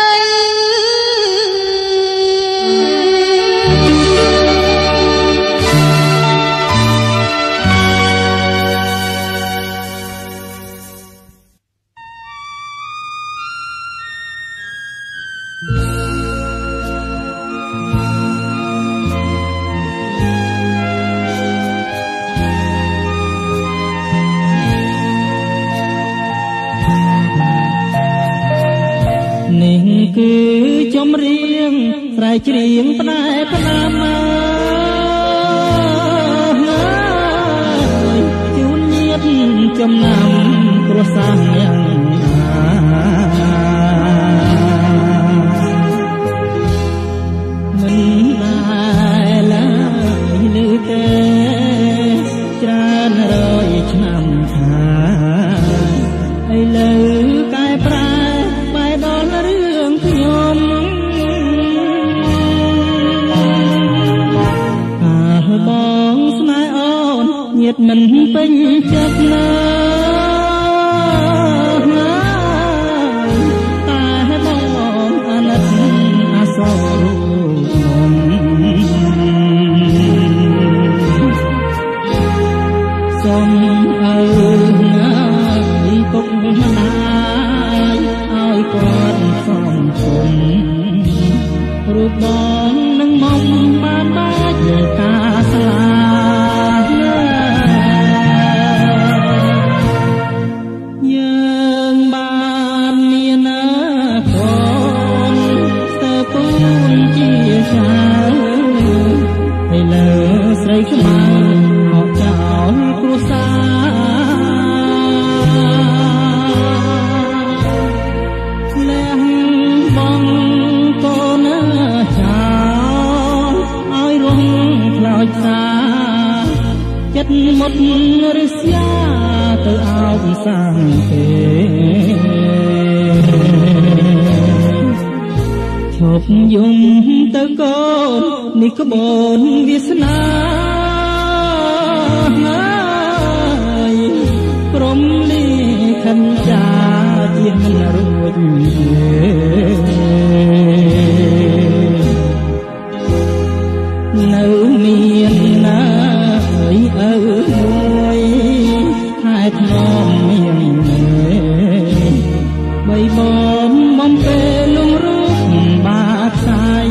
[SPEAKER 1] គឺចំរៀងស្រែកច្រៀងផ្នែកផ្នាមជូនញាតិចំណាំគ្រួសារយ៉ាងមិនដែលឡើយលឺទេច្រើនរយឆ្នាំថាឥឡូវកែប្រែបែរដល់រឿងខ្ញុំកាលបងស្នេហ៍អូនញាតិមិនពេញចិត្តណាការស្លាយើងបានមានកូនស្ទើរពូនជាចៅហើយលើស្រីខ្មៅហកចោលគ្រួសារលះបងកូនចោលឲ្យរងខ្លោចសាចិត្តមុតរិស្យាទៅអោបសាំទេឈប់យំទៅកូននេះក្បូនវាសនាហើយព្រមលីខិនចាជាមិនរួចនៅមានណាអីឪមួយហេតុនំមានបីបំបំពេលលងរូបបាត់ស្អី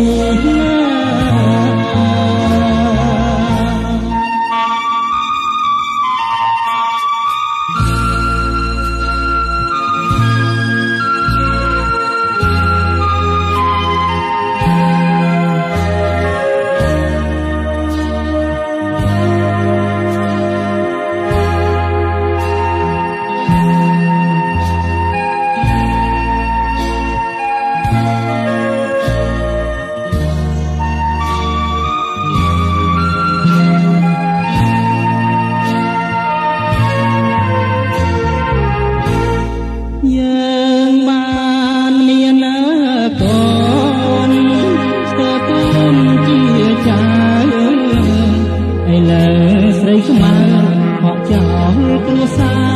[SPEAKER 1] ស្មើហកចោលគ្រួ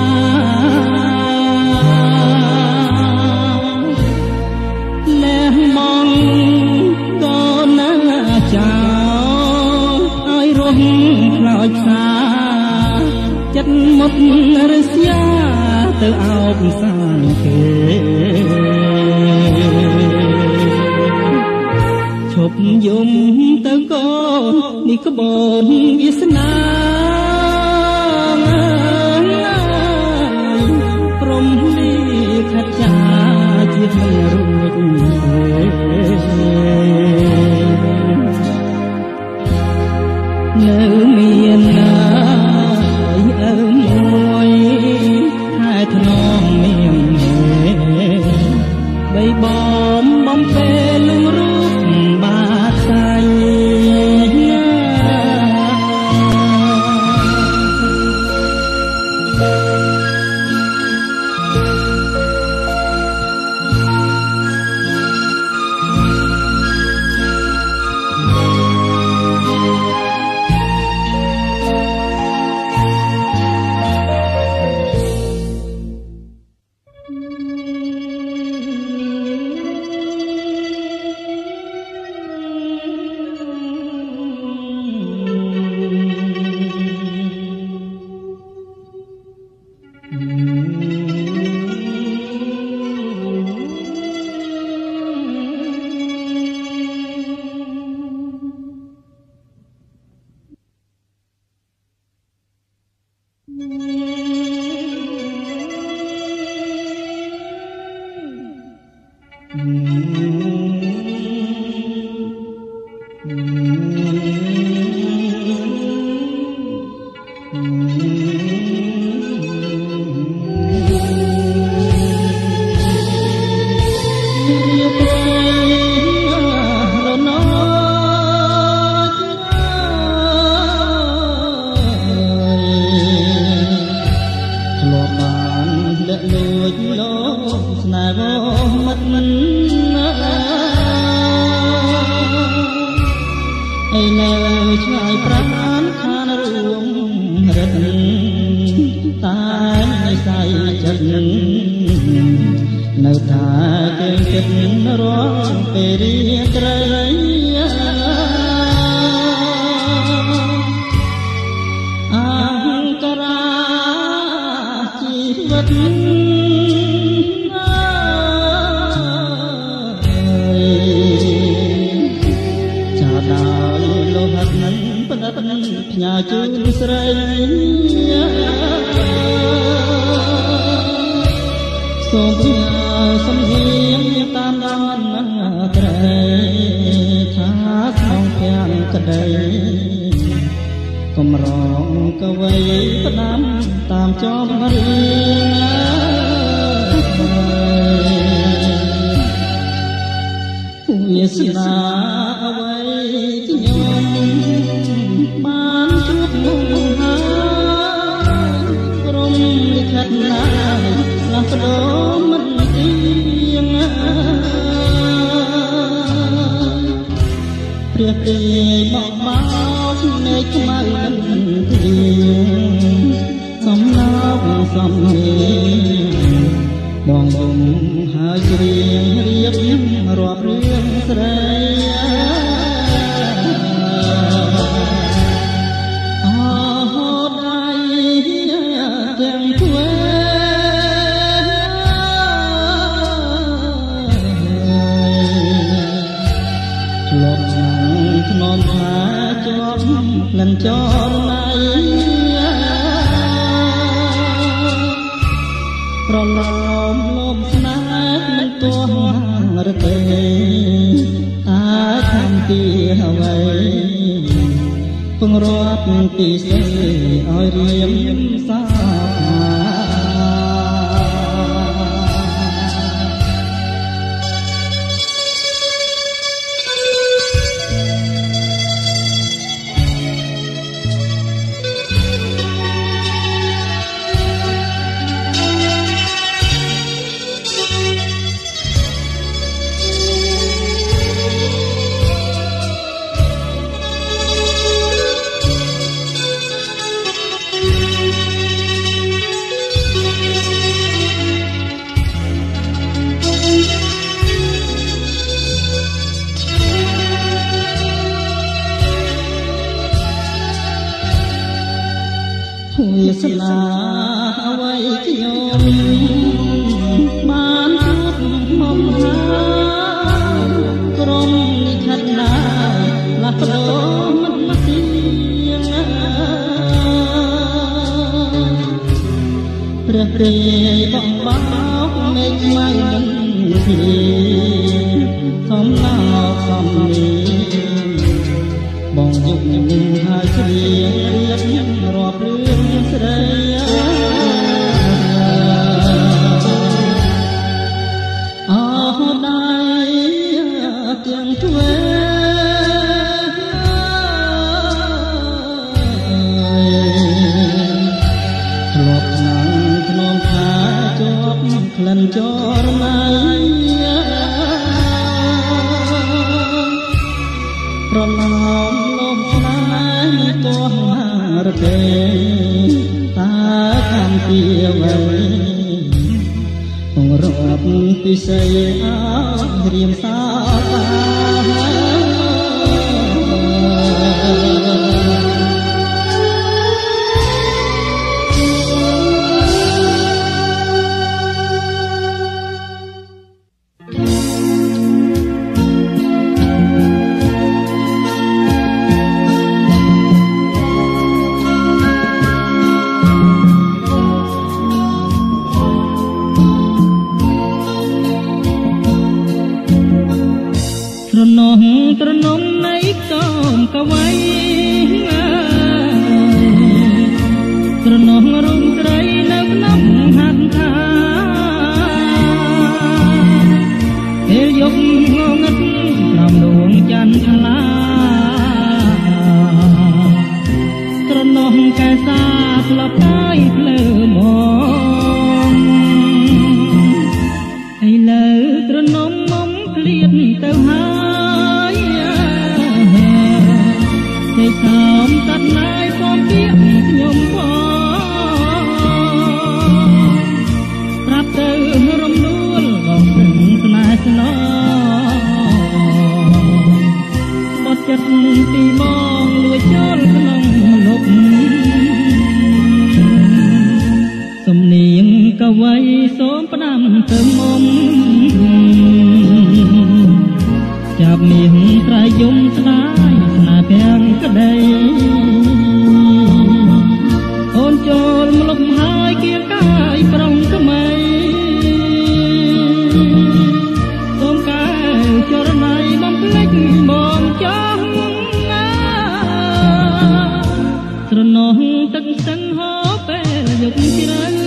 [SPEAKER 1] សារលះមកកូនចោលឲ្យរស់ខ្លោចសាចិត្តមុតរិស្យាទៅអោបសាគេឈប់យំទៅកូននេះក្បូនវាសនាព្រមលីខិតចាជាមិនរួចនៅមានណាអើមួយហេតុនំមានបីបំបំពេលលងរូបបាត់ស្អីនៅថាគេគិតរាល់ពេលរៀងត្រីអង្ការៈជីវិតចាដោយលោហិតផ្ញើជូនស្រីសូមផ្ញើសំនៀងតាមដានត្រីថាក្នុងភាំងក្តីកំរងកវីផ្ដាំតាមចំរៀងវាសនាអ្វីខ្ញុំបានជួបមុខហើយព្រមលិខិតណាផ្លាស់ប្ដូរមិនទៀងព្រះទេបបោកនៃខ្មៅមិនទៀងសំណោកសំនេបងយំហើយច្រៀងរៀបរាប់រឿងស្រីអហូតដៃទាំងធ្វើឆ្លប់ឆ្នាំធ្នមថាជាប់លិនចរណៃប្រឡំលំស្នេហ៍មិនទាស់រទេតាខាំពីអ្វីពងរត់ពីស្រីឲ្យរៀមសាវាសនាអ្វីខ្ញុំបានជួបមុខហើយក្រុមលិខិតណាលាក់ដោមិនទៀងព្រះព្រៃបងបោកមេឃខ្មៅមិនទៀងសំណោកសំនីបងយប់ញឹមហើយច្រៀងរៀបរាប់រឿងស្រីអហូតដៃទាំងធ្វើឆ្លប់ឆ្នាំធ្នមថាជាប់ក្លិនចរណៃប្រឡំលំស្នេហ៍មិនទាស់រទេតាខាំពីអ្វីពងរត់ពីស្រីឲ្យរៀមសាត្រណោះត្រនំនៃកោមកវៃត្រណោះរុំត្រីនៅក្នុងហាត់ថាពេលយប់ងងឹតក្រោមដួងច័ន្ទថ្លាត្រណោះកែសាស្លាប់ហើយភ្លឺមកឥឡូវត្រនំមុំក្លៀតទៅហើយតែតាមតាត់ណាយពំពីខ្ញុំផងប្រាប់ទៅរំដួលបងព្រឹងស្នេហ៍ស្នងបត់ចិត្តពីបងលួចចូលក្នុងលុបសំនៀងកវីសូមផ្ដាំទៅមុំចាប់មាសត្រៃយំស្ដាយស្នាភាំងក្តី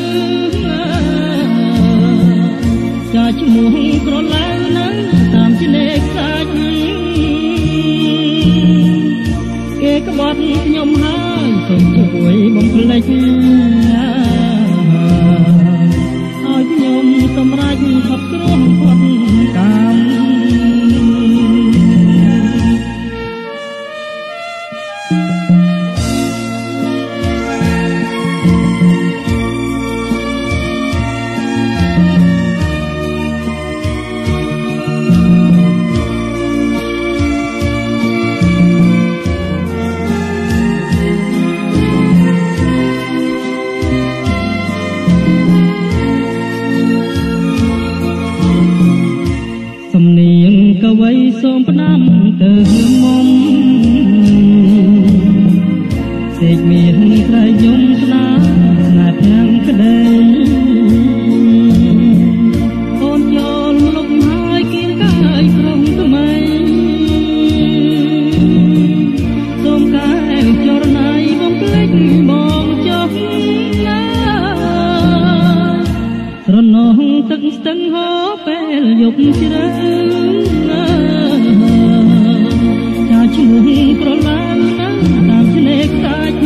[SPEAKER 1] ចាឈ្មោះក្រឡាននឹងតាមជាលេខសាច់គេក្បត់ខ្ញុំហើយសូមជួយបំភ្លេចឲ្យខ្ញុំសម្រេចផុតគ្រោះផុតកម្មសូមផ្ដាំទៅមុំសេចមានត្រៃយំស្នាស្នេហ៍ផ្ងាំងក្ដីអូនយកលុបហើយគៀងកាយក្រុងថ្មីសូមកែវចរណៃបំភ្លេចបងចុះណាស្រណោះទឹកស្ទឹងហូរពេលយប់ជ្រៅឈ្មោះក្រឡានណាតាមឆ្នេរខ្សាច់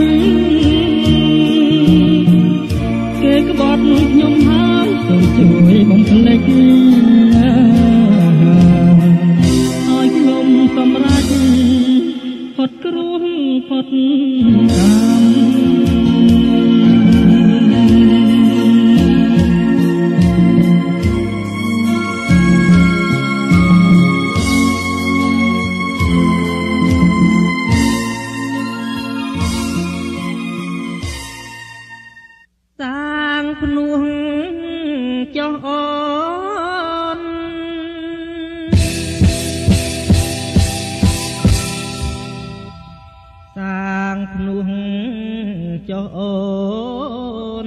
[SPEAKER 1] គេក្បត់ខ្ញុំហើយសូមជួយបំភ្លេចឲ្យខ្ញុំសម្រេចផុតគ្រោះផុតភ្នួងចោះអូនសាងភ្នួងចោះអូន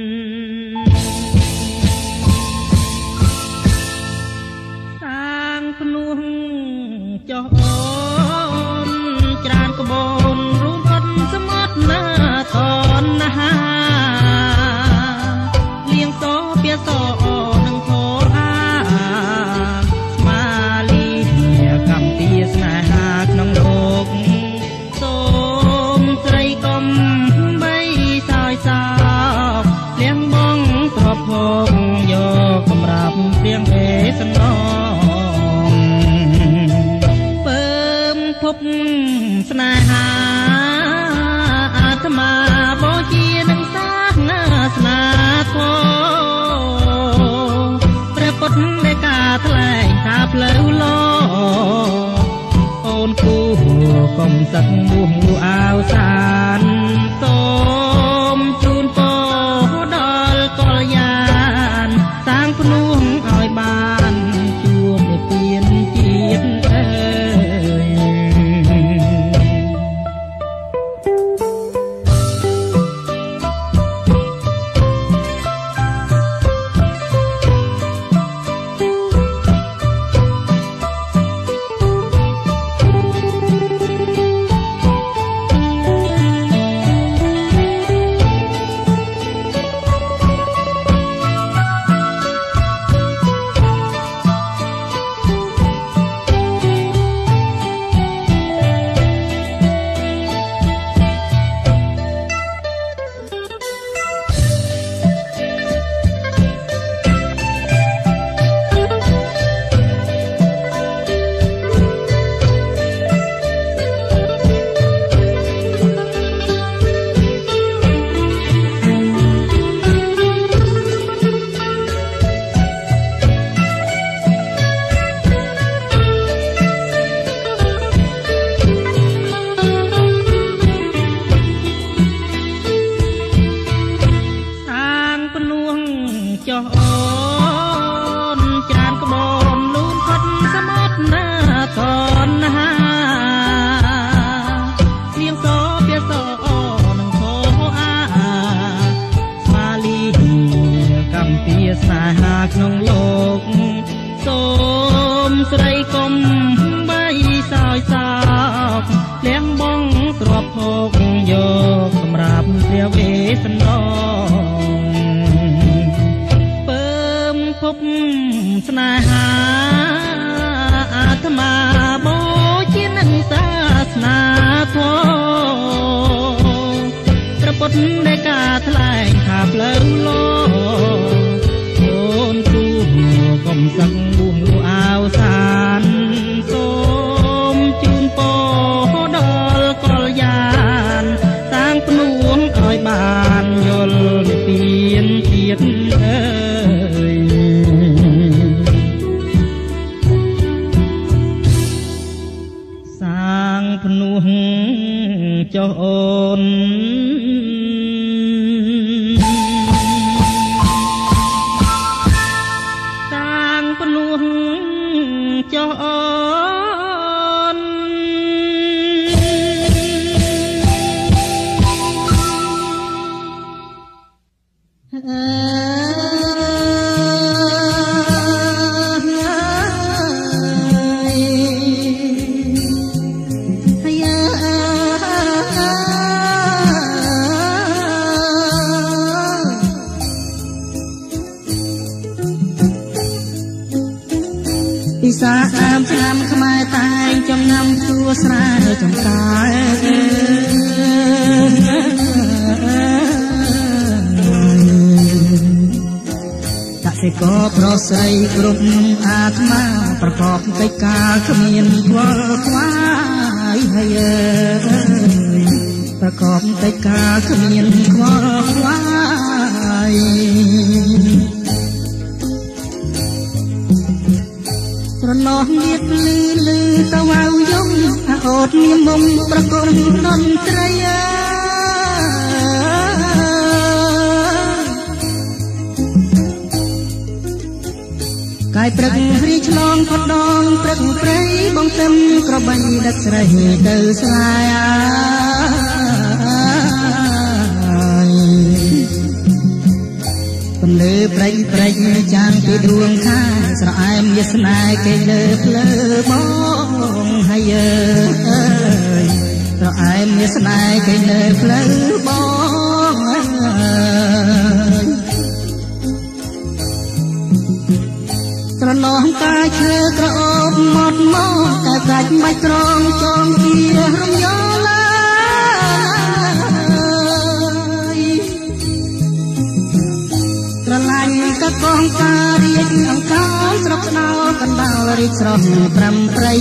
[SPEAKER 1] សាងភ្នួងចោះអូនច្រើនក្បូនរួមផុតសមុទ្រណាតនណាសនឹងធរអាស្មាលីកម្មពីស្នេហាក្នុងលោកសូមស្រីកុំបីសោយសោកលៀងបងទ្របភពយកសម្រាប់ព្រៀងអេសណងពើមភពស្នេហាអាត្មាបូជានឹងសាសនាស្នាធម៌នៃការថ្លែងថាផ្លូវឡអូនគូកុំសឹកមោះលូអាវសានសូមជូនពរដល់កល្យានសាងភ្នួងឲ្យបានជួបនិព្វានជាតិអើយក្នុងលោកសូមស្រីកុំបីសោយសោកលៀងបងទ្របភោគយកសម្រាប់ព្រះវេស្សន្តរស្នេហាអាត្មាបូជានឹងសាសនាធម៌ព្រះពុទ្ធដែលការថ្លែងថាផ្លូវលោអូនគូកុំសឹកបួងលូអាវសានសូមជូនពរដល់កលយានតាំងភ្នួងឲ្យបានយល់ពៀនទៀតអើយសាងភ្នួងចុះអូនសាងភ្នួងចុះអូនអើពិសាអាមឆ្នាំខ្មែរតែងចំណាំទួស្រែចំការកសិករប្រុសស្រីគ្រប់អាត្មាប្រកបកិច្ចការគ្មានខ្វល់ខ្វាយហើយប្រកបកិច្ចការគ្មានខ្វល់ខ្វាយស្រណោះងៀតលឺលឺទៅវ៉ៅយំអាអូតនាមមុំប្រគំតន្ត្រីកាយព្រឹករីឆ្លងផុតដងព្រឹកព្រៃបងទឹមក្របីដឹកស្រីទៅស្រាយពន្លឺប្រេងប្រេងចាងពីដួងខាស្រអែមវាសនាគេលើភ្លើបងហើយអើយស្រអែមវាសនាគេលើភ្លើបងអើយស្រណោះកាយឈើក្រអូបមកមកតែកាច់បាច់ត្រង់ចងជារំយោឡាស្រឡាញ់កកងការរៀបអង្ការស្រុកណៅកណ្ដាលរីកស្រស់ប្រាំប្រៃ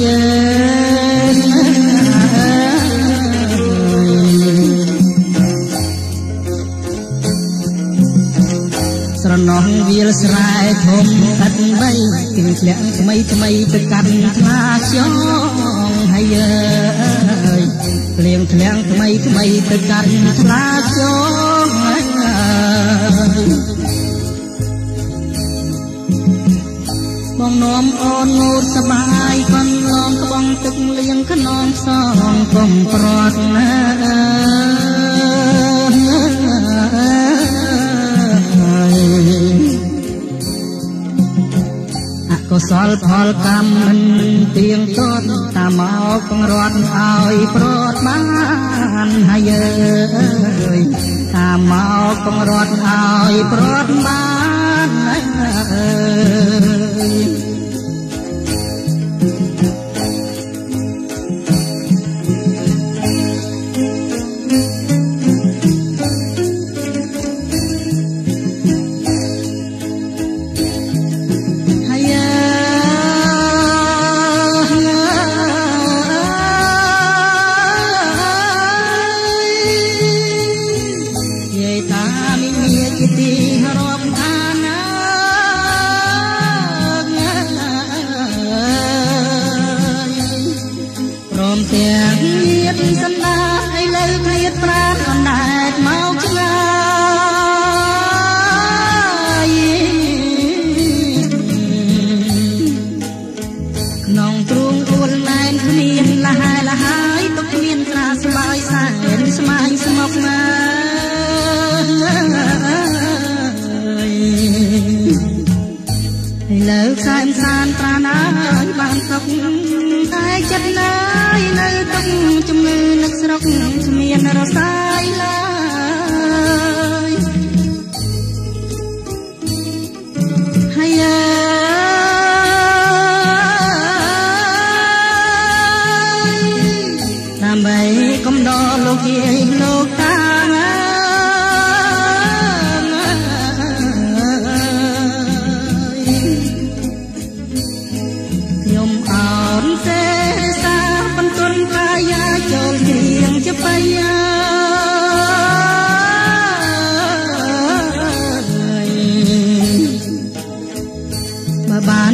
[SPEAKER 1] ស្រណោះវាលស្រែធំឥតបីគិនធ្លាក់ថ្មីថ្មីទៅកាន់ថ្លាខ្យងហើយអើយភ្លៀងធ្លាក់ថ្មីថ្មីទៅកាន់ថ្លាខ្យងបងនោមអូនងូតសបាយកូនឡងក្បងទឹកលៀងខ្នងសងកុំប្រត់ណាអកុសលផលកម្មមិនទៀងទាត់តាមមកពងរត់ឲ្យប្រត់បានហើយអើយតាមមកពងរត់ឲ្យប្រត់បានអើយទាំងញាតសន្តាឥឡូវព្រាតប្រានអណ្ដែតមកឆ្ងាយក្នុងទ្រូងអួលណែនគ្មានលះលហើយទុកមានត្រាស្បាយសែនស្មាញស្មុកណាឥឡូវខ្សែមសានប្រាណាឲ្យបានសុខតែចិត្តណាយនៅទុកជំងឺនឹកស្រុកគ្មានរសាយឡើយហើយ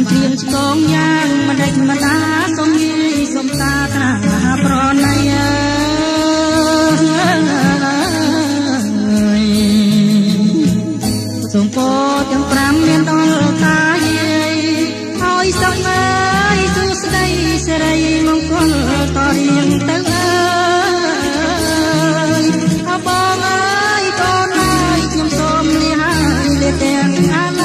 [SPEAKER 1] เตรียมกองยางมาได้มาตาสมยีสมตาตาปรอนในสมโพธิ์ยังปรำเมียนตอลตาเย่หอยสักไม้สุดใสเสรีมงคลต่อเรียงเต้าอาบองไอ้ก่อนไอ้ยมสมเลี้ยงเลี้ยแต่งอะไร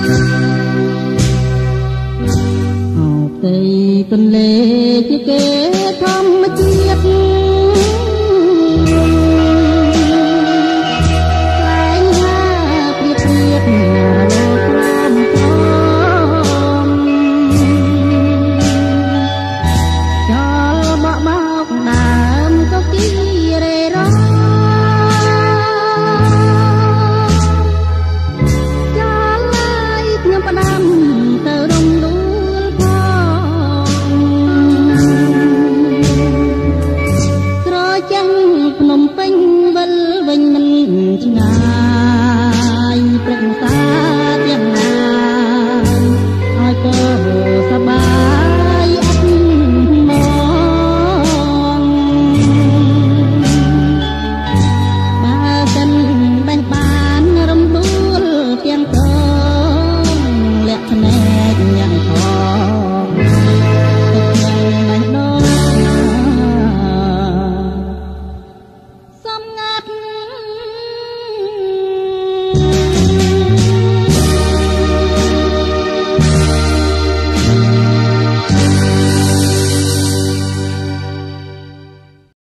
[SPEAKER 2] tuần lễ chiếc kế